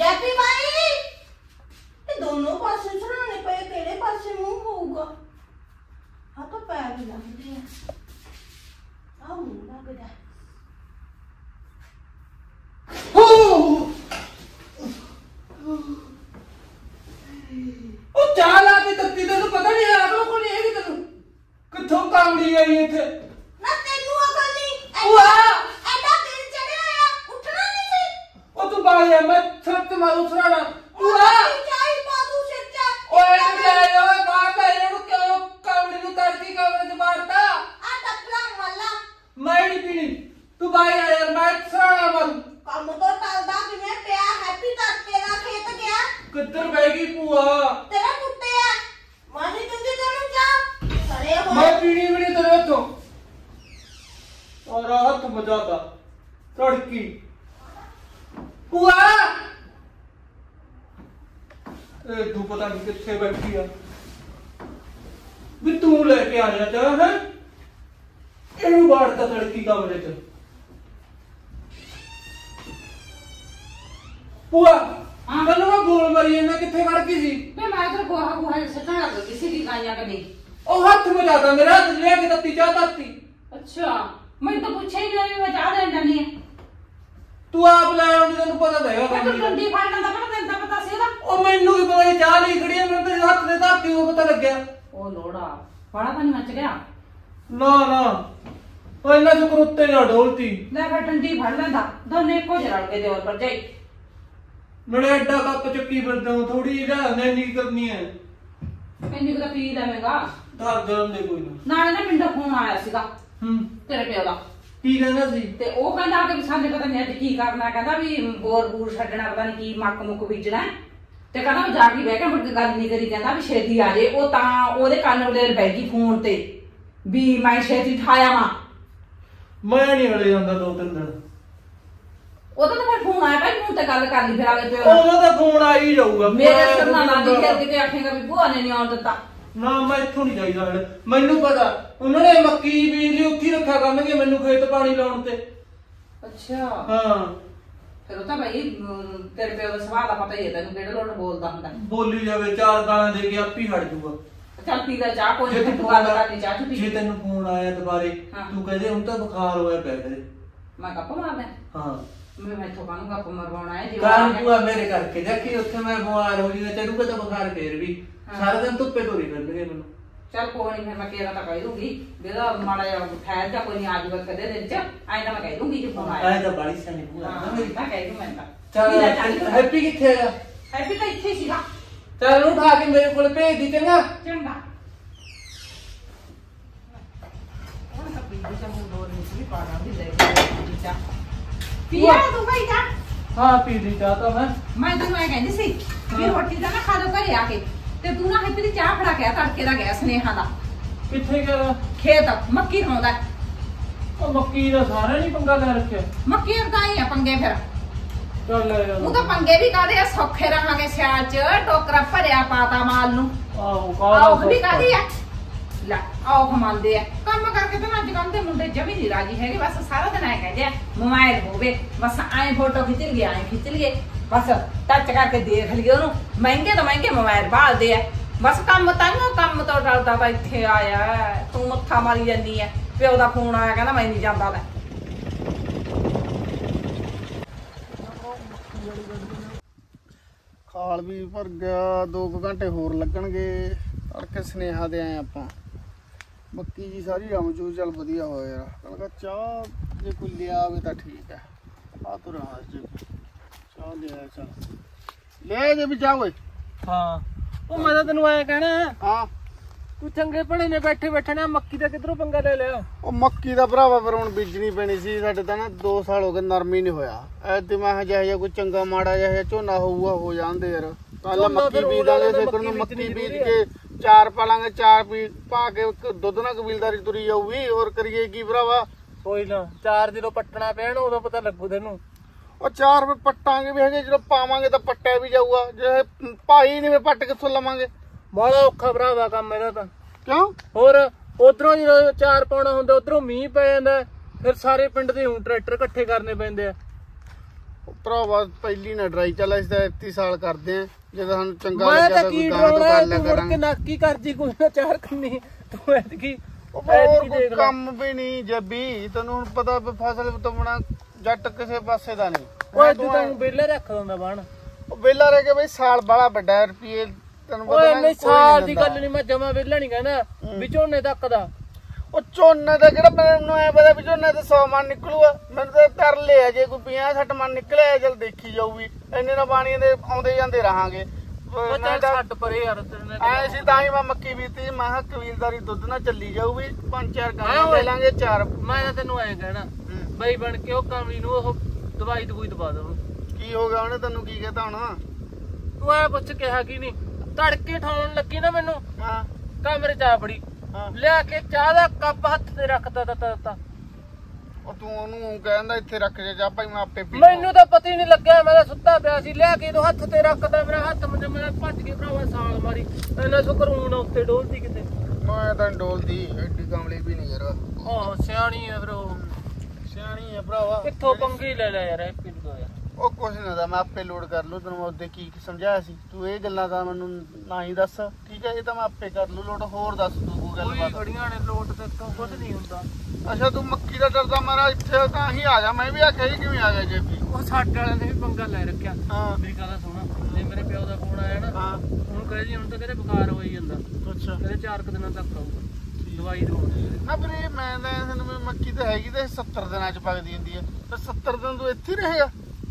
जैपी भाई ये दोनों पासे सराने पे केड़े पासे मुंह होगा हाँ तो पैर भी लगते हैं आ मुंह लगता है ਉਹ ਚਾਹ ਲਾ ਕੇ ਤੱਤੀ ਤੈਨੂੰ ਪਤਾ ਨਹੀਂ ਹੈ ਅਗਲੋਂ ਕੋਲ ਹੈਗੀ ਤੈਨੂੰ ਕਿੱਥੋਂ ਕਾਂਗੜੀ ਆਈ ਇੱਥੇ ਨਾ ਤੈਨੂੰ ਅਕਲ ਨਹੀਂ ਉਹ ਐਡਾ ਦਿਨ ਚੜਿਆ ਆ ਉੱਠਣਾ ਨਹੀਂ ਸੀ ਉਹ ਤੂੰ ਬਾਹਰ ਮੈਂ ਛੱਤ ਮਾਰੂ ਸਰਾਣਾ ਉਹ ਚਾਹੀ ਬਾਦੂ ਸਿੱਟਾ ਓਏ ਲੈ ਓਏ ਬਾਹਰ ਇਹਨੂੰ ਕਿਉਂ ਕਾਂਗੜੀ ਨੂੰ ਤੜਕੀ ਕਾਂਗੜੀ ਚ ਮਾਰਤਾ ਆ ਟੱਪਲਾ ਵਾਲਾ ਮੈਂ ਨਹੀਂ ਪੀਣੀ ਤੂੰ ਬਾਹਰ ਆ ਯਾਰ ਮੈਂ ਸਰਾਣਾ ਮਾਰੂ ਕੰਮ ਤੋਂ ਟਲਦਾ ਕਿਵੇਂ ਪਿਆ ਹੈਪੀ ਤੜਕੇ ਦਾ ਖੇਤ ਗਿਆ ਕਿੱਧਰ ਬਹਿ ਗਈ ਭੂਆ ਤੇਰਾ ਕੁੱਤੇ ਆ ਮਾਨੀ ਤੁੰਦੀ ਤੈਨੂੰ ਚਾਹ ਸੜੇ ਹੋ ਮੈਂ ਪੀਣੀ ਵੀ ਨਹੀਂ ਤੇਰੇ ਹੱਥੋਂ ਔਰ ਹੱਥ ਮਜਾਦਾ ਤੜਕੀ ਭੂਆ ਇਹ ਤੂੰ ਪਤਾ ਨਹੀਂ ਕਿੱਥੇ ਬੈਠੀ ਆ ਵੀ ਤੂੰ ਲੈ ਕੇ ਆਇਆ ਤਾਂ ਹੈ ਇਹਨੂੰ ਬਾੜਤਾ ਤੜਕੀ ਕਮਰੇ ਚ ਭੂਆ ਮੈਨੂੰ ਮੈਂ ਗੋਲ ਮਾਰੀ ਇਹਨਾਂ ਕਿੱਥੇ ਵੜ ਗਈ ਸੀ मैं तो गोहा सटन लग गई किसी की गाया का नहीं ਉਹ ਹੱਥ ਮਜਾਦਾ ਮੇਰਾ ਹੱਥ ਲਿਆ ਕੇ ਤੱਤੀ ਚਾਹ ਤੱਤੀ अच्छा मैं तो पूछा ही नहीं मैं जा रहा नहीं है ਤੂੰ ਆਪ ਲੈ ਆਉਂਦੀ ਤੈਨੂੰ ਪਤਾ ਤਾਂ ਹੈਗਾ मैं तो ਕੰਮ ਦਾ। टंडी फाड़ का पता पता सी ना ਉਹ ਮੈਨੂੰ ਕੀ ਪਤਾ ਇਹ ਚਾਹ ਲਈ ਖੜੀ ਆ ਮੈਨੂੰ ਤੇ ਹੱਥ ਦੇ ਧਾਤੀ ਉਹ ਪਤਾ ਲੱਗਿਆ ओ लोड़ा बड़ा पानी मच गया ਨਾ ਨਾ ਉਹ ਇਹਨਾਂ ਚ ਕਰੁੱਤੇ ਨਾ ਢੋਲਤੀ ले फिर टंडी फाड़ लेंदा दोनों एको जरा के दे और पर जाई ਮੇਰੇ ਐਡਾ ਕੱਪ ਚੱਕੀ ਫਿਰਦਾ ਥੋੜੀ ਜਿਹੀ ਨੈਨੀ ਕਰਨੀ ਹੈ ਇੰਨੀ ਕੁ ਤਾਂ ਪੀ ਲੈਵੇਂਗਾ ਧਰ ਦੇਣ ਦੇ ਕੋਈ ਨਾ ਨਾਲੇ ਨਾ ਪਿੰਡੋਂ ਫੋਨ ਆਇਆ ਸੀਗਾ ਤੇਰੇ ਪਿਓ ਦਾ ਕੀ ਕਹਿੰਦਾ ਸੀ ਤੇ ਉਹ ਕਹਿੰਦਾ ਕਿ ਸਾਡੇ ਪਤਾ ਨਹੀਂ ਅੱਜ ਕੀ ਕਰਨਾ ਕਹਿੰਦਾ ਵੀ ਬੋਰ ਬੂਰ ਛੱਡਣਾ ਪਤਾ ਨਹੀਂ ਕੀ ਮੱਕ ਮੁੱਕ ਬੀਜਣਾ ਤੇ ਕਹਿੰਦਾ ਜਾ ਕੇ ਬਹਿ ਕੇ ਮੁੜ ਕੇ ਗੱਲ ਨਹੀਂ ਕਰੀ ਕਹਿੰਦਾ ਵੀ ਛੇਤੀ ਆ ਜੇ ਉਹ ਤਾਂ ਉਹਦੇ ਕੰਨ ਵਲੇ ਬਹਿ ਗਈ ਫੋਨ ਤੇ ਵੀ ਮੈਂ ਛੇਤੀ ਠਾਇਆ ਵਾਂ ਮੈਂ ਨਹੀਂ ਹਲੇ ਜਾਂਦਾ 2-3 ਦਿਨ ਉਹਦਾ ਤਾਂ ਫਿਰ ਫੋਨ ਆਇਆ ਭਾਈ ਫੋਨ ਤੇ ਗੱਲ ਕਰ ਲਈ ਫਿਰ ਆਲੇ ਪਿਓ ਉਹਦਾ ਤਾਂ ਫੋਨ ਆ ਹੀ ਜਾਊਗਾ ਮੇਰੇ ਸਿਰ ਨਾਲ ਲੱਗੀ ਫਿਰ ਕਿਤੇ ਆਖੇਗਾ ਵੀ ਭੂਆ ਨੇ ਨਹੀਂ ਆਉਣ ਦਿੱਤਾ ਨਾ ਮੈਂ ਇੱਥੋਂ ਨਹੀਂ ਜਾਈਦਾ ਹਲੇ ਮੈਨੂੰ ਪਤਾ ਉਹਨਾਂ ਨੇ ਮੱਕੀ ਬੀਜ ਲਈ ਉੱਥੇ ਰੱਖਿਆ ਕਰਨਗੇ ਮੈਨੂੰ ਖੇਤ ਪਾਣੀ ਲਾਉਣ ਤੇ ਅੱਛਾ ਹਾਂ ਫਿਰ ਉਹ ਤਾਂ ਭਾਈ ਤੇਰੇ ਪਿਓ ਦਾ ਸੁਭਾਅ ਦਾ ਪਤਾ ਹੀ ਹੈ ਤੈਨੂੰ ਕਿਹੜੇ ਲੋਟ ਬੋਲਦਾ ਹੁੰਦਾ ਬੋਲੀ ਜਾਵੇ 4 ਗਾਲਾਂ ਦੇ ਕੇ ਆਪੀ ਹਟ ਜਾਊਗਾ ਚੱਲ ਪੀ ਲੈ ਚਾਹ ਕੋਈ ਨਹੀਂ ਤੂੰ ਗੱਲ ਕਰਨੀ ਚਾਹ ਤੂੰ ਜੇ ਪੀ ਤੈਨੂੰ ਫੋਨ ਆਇਆ ਦੁਬਾਰੇ ਤੂੰ ਕਹਦੇ ਹੁਣ ਤਾਂ ਬੁਖਾਰ ਹੋਇਆ ਪਿਆ ਕਦੇ ਮੈਂ ਗੱਪ ਮਾਰਦਾ ਹਾਂ ਮੈਂ ਮੈਥੋਂ ਕਾਹਨੂੰ ਗੱਪ ਮਰਵਾਉਣਾ ਹੈ ਕਾਰਨ ਪੂਆ ਮੇਰੇ ਕਰਕੇ ਦੇਖੀ ਉੱਥੇ ਮੈਂ ਬਿਮਾਰ ਹੋ ਜੀਗਾ ਚੜੂਗਾ ਤਾਂ ਬੁਖਾਰ ਫੇਰ ਵੀ ਸਾਰਾ ਦਿਨ ਧੁੱਪੇ ਧੋਰੀ ਫਿਰਨਗੇ ਮੈਨੂੰ ਚੱਲ ਕੋਈ ਨਹੀਂ ਫਿਰ ਮੈਂ ਕਿਹਾ ਤਾਂ ਕਹਿ ਦੂੰਗੀ ਜਿਹੜਾ ਮਾੜਾ ਜਿਹਾ ਠਹਿਰ ਜਾ ਕੋਈ ਨਹੀਂ ਆ ਜੂਗਾ ਕਦੇ ਦਿਨ ਚ ਐਂ ਤਾਂ ਮੈਂ ਕਹਿ ਦੂੰਗੀ ਕਿ ਫੋਨ ਆਇਆ ਆਇਆ ਤਾਂ ਬੜੀ ਸਣੀ ਪੂਆ ਮੈਂ ਕਹਿ ਦੂੰ ਮੈਂ ਤਾਂ ਚੱਲ ਹੈਪੀ ਕਿੱਥੇ ਹੈਗਾ ਹੈਪੀ ਤਾਂ ਇੱਥੇ ਸੀਗਾ ਚੱਲ ਉਹਨੂੰ ਉਠਾ ਕੇ ਮੇਰੇ ਕੋਲ ਭੇਜ ਦੀ ਚੰਗਾ ਚੰਗਾ ਉਹ ਤਾਂ ਪੀ ਦੇ ਚੰਗੂ ਦੋ ਨਹੀਂ ਸੀ ਪਾਣਾ ਵੀ ਲੈ ਕੇ ਜਾ ਪੀਆ ਤੂੰ ਭਾਈ ਜਾ ਹਾਂ ਪੀ ਲਈ ਚਾਹ ਤਾਂ ਮੈਂ ਤੈਨੂੰ ਐ ਕਹਿੰਦੀ ਸੀ ਵੀ ਰੋਟੀ ਦਾ ਨਾ ਖਾ ਲਓ ਘਰੇ ਆ ਕੇ ਤੇ ਤੂੰ ਨਾ ਹੈਪੀ ਦੀ ਚਾਹ ਫੜਾ ਕੇ ਆ ਤੜਕੇ ਦਾ ਗਿਆ ਸਨੇਹਾ ਦਾ ਕਿੱਥੇ ਗਿਆ ਖੇਤ ਮੱਕੀ ਖਾਉਂਦਾ ਉਹ ਮੱਕੀ ਦਾ ਸਾਰਾ ਨਹੀਂ ਪੰਗਾ ਲੈ ਰੱਖਿਆ ਮੱਕੀ ਰਕਾਈ ਆ ਪੰਗੇ ਫਿਰ ਚੱਲ ਲੈ ਜਾ ਉਹ ਤਾਂ ਪੰਗੇ ਵੀ ਕਾਦੇ ਆ ਸੌਖੇ ਰਹਾਂਗੇ ਸਿਆਲ ਚ ਟੋਕਰਾ ਭਰਿਆ ਪਾਤਾ ਮਾਲ ਨੂੰ ਆਹੋ ਆਹ ਵੀ ਕਾਦੀ ਆ ਲੈ ਆਹ ਕਮਾਉਂਦੇ ਆ ਕੰਮ ਕਰਕੇ ਤਾਂ ਅੱਜ ਕੱਲ ਦੇ ਮੁੰਡੇ ਜਮੀ ਨਹੀਂ ਰਾਜੀ ਹੈਗੇ ਬਸ ਸਾਰਾ ਦਿਨ ਐ ਕਹਿੰਦੇ ਆ ਮੋਬਾਈਲ ਹੋਵੇ ਬਸ ਐ ਫੋਟੋ ਖਿੱਚ ਲਈਏ ਬਸ ਟੱਚ ਕਰਕੇ ਦੇਖ ਲਈਏ ਉਹਨੂੰ ਮਹਿੰਗੇ ਤੋਂ ਮਹਿੰਗੇ ਮੋਬਾਈਲ ਭਾਲਦੇ ਆ ਬਸ ਕੰਮ ਤੋਂ ਟਲਦਾ ਤਾਂ ਇੱਥੇ ਆਇਆ ਤੂੰ ਮੱਥਾ ਮਾਰੀ ਜਾਂਦੀ ਐ ਪਿਓ ਦਾ ਫੋਨ ਆਇਆ ਕਹਿੰਦਾ ਮੈਂ ਨਹੀਂ ਜਾਂਦਾ ਲੈ ਖਾਲ ਵੀ ਭਰ ਗਿਆ 2 ਘੰਟੇ ਹੋਰ ਲੱਗਣਗੇ ਤੜਕੇ ਸਨੇਹਾ ਦੇ ਆਏ ਆਪਾਂ ਮੱਕੀ ਜੀ ਸਾਰੀ ਰਮਚੂ ਚੱਲ ਵਧੀਆ ਹੋਇਆ ਯਾਰ ਕਹਿੰਦਾ ਚਾਹ ਜੇ ਕੋਈ ਲਿਆਵੇ ਤਾਂ ਠੀਕ ਹੈ ਆ ਤੂੰ ਰਹਾ ਜੇ ਚਾਹ ਲਿਆ ਚੱਲ ਲੈ ਜੇ ਵੀ ਚਾਹ ਓਏ ਹਾਂ ਉਹ ਮੈਂ ਤਾਂ ਤੈਨੂੰ ਐ ਕਹਿਣਾ ਹਾਂ ਤੂੰ ਚੰਗੇ ਭਣੇ ਨੇ ਬੈਠੇ ਨਾ ਮੱਕੀ ਦਾ ਕਿਧਰੋਂ ਪੰਗਾ ਲੈ ਲਿਆ ਉਹ ਮੱਕੀ ਦਾ ਭਰਾਵਾ ਫਿਰ ਹੁਣ ਬੀਜਣੀ ਪੈਣੀ ਸੀ ਸਾਡੇ ਤਾਂ ਨਾ 2 ਸਾਲ ਹੋ ਗਏ ਨਰਮੀ ਨਹੀਂ ਹੋਇਆ ਐਤੇ ਮੈਂ ਜਿਹਾ ਕੋਈ ਚੰਗਾ ਮਾੜਾ ਜਿਹਾ ਝੋਨਾ ਹੋਊਗਾ ਹੋ ਜਾਂਦੇ ਯਾਰ ਕੱਲ ਮੱਕੀ ਬੀਜ ਦਾਂਗੇ ਦੇਖਣ ਨੂੰ ਮੱਕੀ ਬੀਜ ਕੇ 4 ਪਾਲਾਂਗੇ 4 ਪਾ ਕੇ ਦੁੱਧ ਨਾਲ ਕਬੀਲਦਾਰੀ ਤੁਰੀ ਜਾਊਗੀ ਹੋਰ ਕਰੀਏ ਕੀ ਭਰਾਵਾ ਕੋਈ ਨਾ 4 ਜਦੋਂ ਪੱਟਣਾ ਪੈਣ ਉਦੋਂ ਪਤਾ ਲੱਗੂ ਤੈਨੂੰ ਉਹ 4 ਪੱਟਾਂਗੇ ਵੀ ਹੈਗੇ ਜਦੋਂ ਪਾਵਾਂਗੇ ਤਾਂ ਪੱਟਿਆ ਵੀ ਜਾਊਗਾ ਜੇ ਭਾਈ ਨਹੀਂ ਪੱਟ ਕਿੱਥੋਂ ਲਵਾਂਗੇ ਬੜਾ ਔਖਾ ਭਰਾਵਾ ਕੰਮ ਇਹਦਾ ਤਾਂ ਕਿਉਂ ਹੋਰ ਉਧਰੋਂ ਜਦੋਂ 4 ਪਾਉਣਾ ਹੁੰਦਾ ਉਧਰੋਂ ਮੀਂਹ ਪੈ ਜਾਂਦਾ ਫਿਰ ਸਾਰੇ ਪਿੰਡ ਦੇ ਹੁਣ ਟਰੈਕਟਰ ਇਕੱਠੇ ਕਰਨੇ ਪੈਂਦੇ ਆ ਭਰਾਵਾ ਪਹਿਲੀ ਨਾ ਡਰਾਈ ਚੱਲ ਅਸੀਂ ਤਾਂ 31 ਸਾਲ ਕਰਦੇ ਆ ਜਦੋਂ ਸਾਨੂੰ ਚੰਗਾ ਮੈਂ ਲੱਗਿਆ ਤਾਂ ਤਾਂ ਕੀ ਕੋਈ ਗਾਂ ਤੋਂ ਡਰਾਉਣਾ ਕਰ ਲਿਆ ਤੂੰ ਮੁੜ ਕੇ ਕਰਾਂਗੇ। ਨਾਕੀ ਕਰਦੀ ਕੋਈ ਨਾ ਚਾਰ ਕੰਨੀ ਤੂੰ ਐਤਕੀ ਹੋਰ ਕੋਈ ਕੰਮ ਵੀ ਨਹੀਂ ਜੱਬੀ ਤੈਨੂੰ ਹੁਣ ਪਤਾ ਵੀ ਫਸਲ ਤੋਂ ਬਣਾ ਜੱਟ ਕਿਸੇ ਪਾਸੇ ਦਾ ਨਹੀਂ। ਓਏ ਤੂੰ ਤਾਂ ਵਿਹਲੇ ਰੱਖ ਦਿੰਦਾ ਬਣ। ਉਹ ਵਿਹਲਾ ਰਹਿ ਕੇ ਬਈ ਸਾਲ ਬੜਾ ਵੱਡਾ ਰੁਪਏ ਤੈਨੂੰ ਪਤਾ ਓਏ ਨਾ ਨਹੀਂ ਕੋਈ ਸਾਲ ਦੀ ਦਿੰਦਾ। ਗੱਲ ਨਹੀਂ ਮੈਂ ਜਮਾ ਵਿਹਲਾ ਨਹੀਂ ਕਹਿੰਦਾ ਵੀ ਝੋਨੇ ਤੱਕ ਦਾ। ਉਹ ਝੋਨੇ ਦਾ ਕਿਹੜਾ ਮੈਨੂੰ ਐ ਪਤਾ ਵੀ ਝੋਨੇ ਤੇ 100 ਮਣ ਨਿਕਲੂਗਾ ਮੈਨੂੰ ਤਾਂ ਕਰ ਲਿਆ ਜੇ ਕੋਈ 50-60 ਮਣ ਨਿਕਲਿਆ ਚੱਲ ਦੇਖੀ ਜਾਊਗੀ ਇੰਨੇ ਨਾ ਪਾਣੀ ਦੇ ਆਉਂਦੇ ਜਾਂਦੇ ਰਹਾਂਗੇ। ਉਹ ਚੱਲ ਛੱਡ ਪਰੇ ਯਾਰ ਤੇਰੇ ਨਾਲ ਐ ਸੀ ਤਾਂ ਹੀ ਮੈਂ ਮੱਕੀ ਬੀਤੀ ਮੈਂ ਕਿਹਾ ਕਬੀਲਦਾਰੀ ਦੁੱਧ ਨਾਲ ਚੱਲੀ ਜਾਊਗੀ 5-4 ਗਾਂ ਲੈ ਲਾਂਗੇ 4। ਮੈਂ ਤਾਂ ਤੈਨੂੰ ਐਂ ਕਹਿਣਾ ਬਈ ਬਣ ਕੇ ਉਹ ਕਾਮਲੀ ਨੂੰ ਉਹ ਦਵਾਈ ਦਵਾ ਦੋ। ਕੀ ਹੋ ਗਿਆ ਉਹਨੇ ਤੈਨੂੰ ਕੀ ਕਹਿਤਾ ਹੁਣ? ਤੂੰ ਐ ਪੁੱਛ ਕਿਹਾ ਕੀ ਨਹੀਂ ਤੜਕੇ ਠਾਉਣ ਲੱਗੀ ਨਾ ਮੈਨੂੰ ਹਾਂ ਕਮਰੇ ਚ ਆ ਬੜੀ ਹਾਂ ਲਿਆ ਕੇ ਚਾਹ ਦਾ ਕੱਪ ਹੱਥ ਤੇ ਰੱਖਦਾ ਤਾ ਉਹ ਤੂੰ ਉਹਨੂੰ ਕਹਿੰਦਾ ਇੱਥੇ ਰੱਖ ਜਾ ਚਾਹ ਭਾਈ ਮੈਂ ਆਪੇ ਪੀ ਮੈਨੂੰ ਤਾਂ ਪਤਾ ਹੀ ਨਹੀਂ ਲੱਗਿਆ ਮੈਂ ਤਾਂ ਸੁੱਤਾ ਪਿਆ ਸੀ ਲਿਆ ਕੇ ਹੱਥ ਤੇ ਰੱਖਦਾ ਮੇਰਾ ਹੱਥ ਮੈਂ ਭੱਜ ਕੇ ਭਰਾਵਾ ਸਾਲ ਮਾਰੀ ਇਹਨਾਂ ਸ਼ੁਕਰੂਨ ਉੱਤੇ ਡੋਲਦੀ ਕਿਤੇ। ਮੈਂ ਤਾਂ ਡੋਲਦੀ ਐਡੀ ਕਮਲੀ ਵੀ ਨਹੀਂ ਯਾਰ। ਆਹ ਸਿਆਣੀ ਆ ਫਿਰ ਉਹ ਸਿਆਣੀ ਆ ਭਰਾਵਾ ਕਿੱਥੋਂ ਪੰਗੇ ਲੈ ਲੈ ਯਾਰ ਐਪੀ ਤੋਂ ਯਾਰ। ਉਹ ਕੁਛ ਨਾ ਦਾ ਮੈਂ ਆਪੇ ਲੋਡ ਕਰ ਲੂ ਤੈਨੂੰ ਮੈਂ ਉਹਦੇ ਕੀ ਸਮਝਾਇਆ ਸੀ ਤੂੰ ਇਹ ਗੱਲਾਂ ਤਾਂ ਮੈਨੂੰ ਨਾ ਹੀ ਦੱਸ ਠੀਕ ਹੈ ਇਹ ਤਾਂ ਮੈਂ ਆਪੇ ਕਰ ਲੂ ਲੋਡ ਹੋਰ ਦੱਸ ਤੂੰ ਕੋਈ ਕੋਈ ਗੱਲਬਾਤ। ਖੜੀਆਂ ਨੇ ਲੋਟ ਤੇ ਕੁਝ ਨਹੀਂ ਹੁੰਦਾ। ਅੱਛਾ ਤੂੰ ਮੱਕੀ ਦਾ ਡਰਦਾ ਮਾਰਾ ਇੱਥੇ ਤਾਂ ਹੀ ਆ ਜਾ ਮੈਂ ਵੀ ਆਖਿਆ ਸੀ ਕਿਵੇਂ ਆ ਗਿਆ ਜੇਪੀ। ਉਹ ਸਾਡੇ ਵਾਲਿਆਂ ਨੇ ਵੀ ਪੰਗਾ ਲੈ ਰੱਖਿਆ। ਹਾਂ ਮੇਰੀ ਗੱਲ ਸੁਣ ਜੇ ਮੇਰੇ ਪਿਓ ਦਾ ਫੋਨ ਆਇਆ ਨਾ ਹਾਂ ਹੁਣ ਕਹੇ ਜੀ ਹੁਣ ਤਾਂ ਕਹਿੰਦੇ ਬੁਖਾਰ ਹੋਈ ਜਾਂਦਾ ਅੱਛਾ ਕਹਿੰਦੇ 4 ਦਿਨਾਂ ਤੱਕ ਆਊਗਾ ਦਵਾਈ ਦਵਾਉਣੀ। ਨਾ ਫਿਰ ਇਹ ਮੈਂ ਤਾਂ ਤੈਨੂੰ ਵੀ ਮੱਕੀ ਤਾਂ ਹੈਗੀ ਤੇ 70 ਦਿਨਾਂ ਚ ਪੱਕਦੀ ਹੁੰਦੀ ਹੈ ਤੇ 70 ਦਿਨ ਤੂੰ ਇੱਥੇ ਹੀ ਰਹੇਗਾ।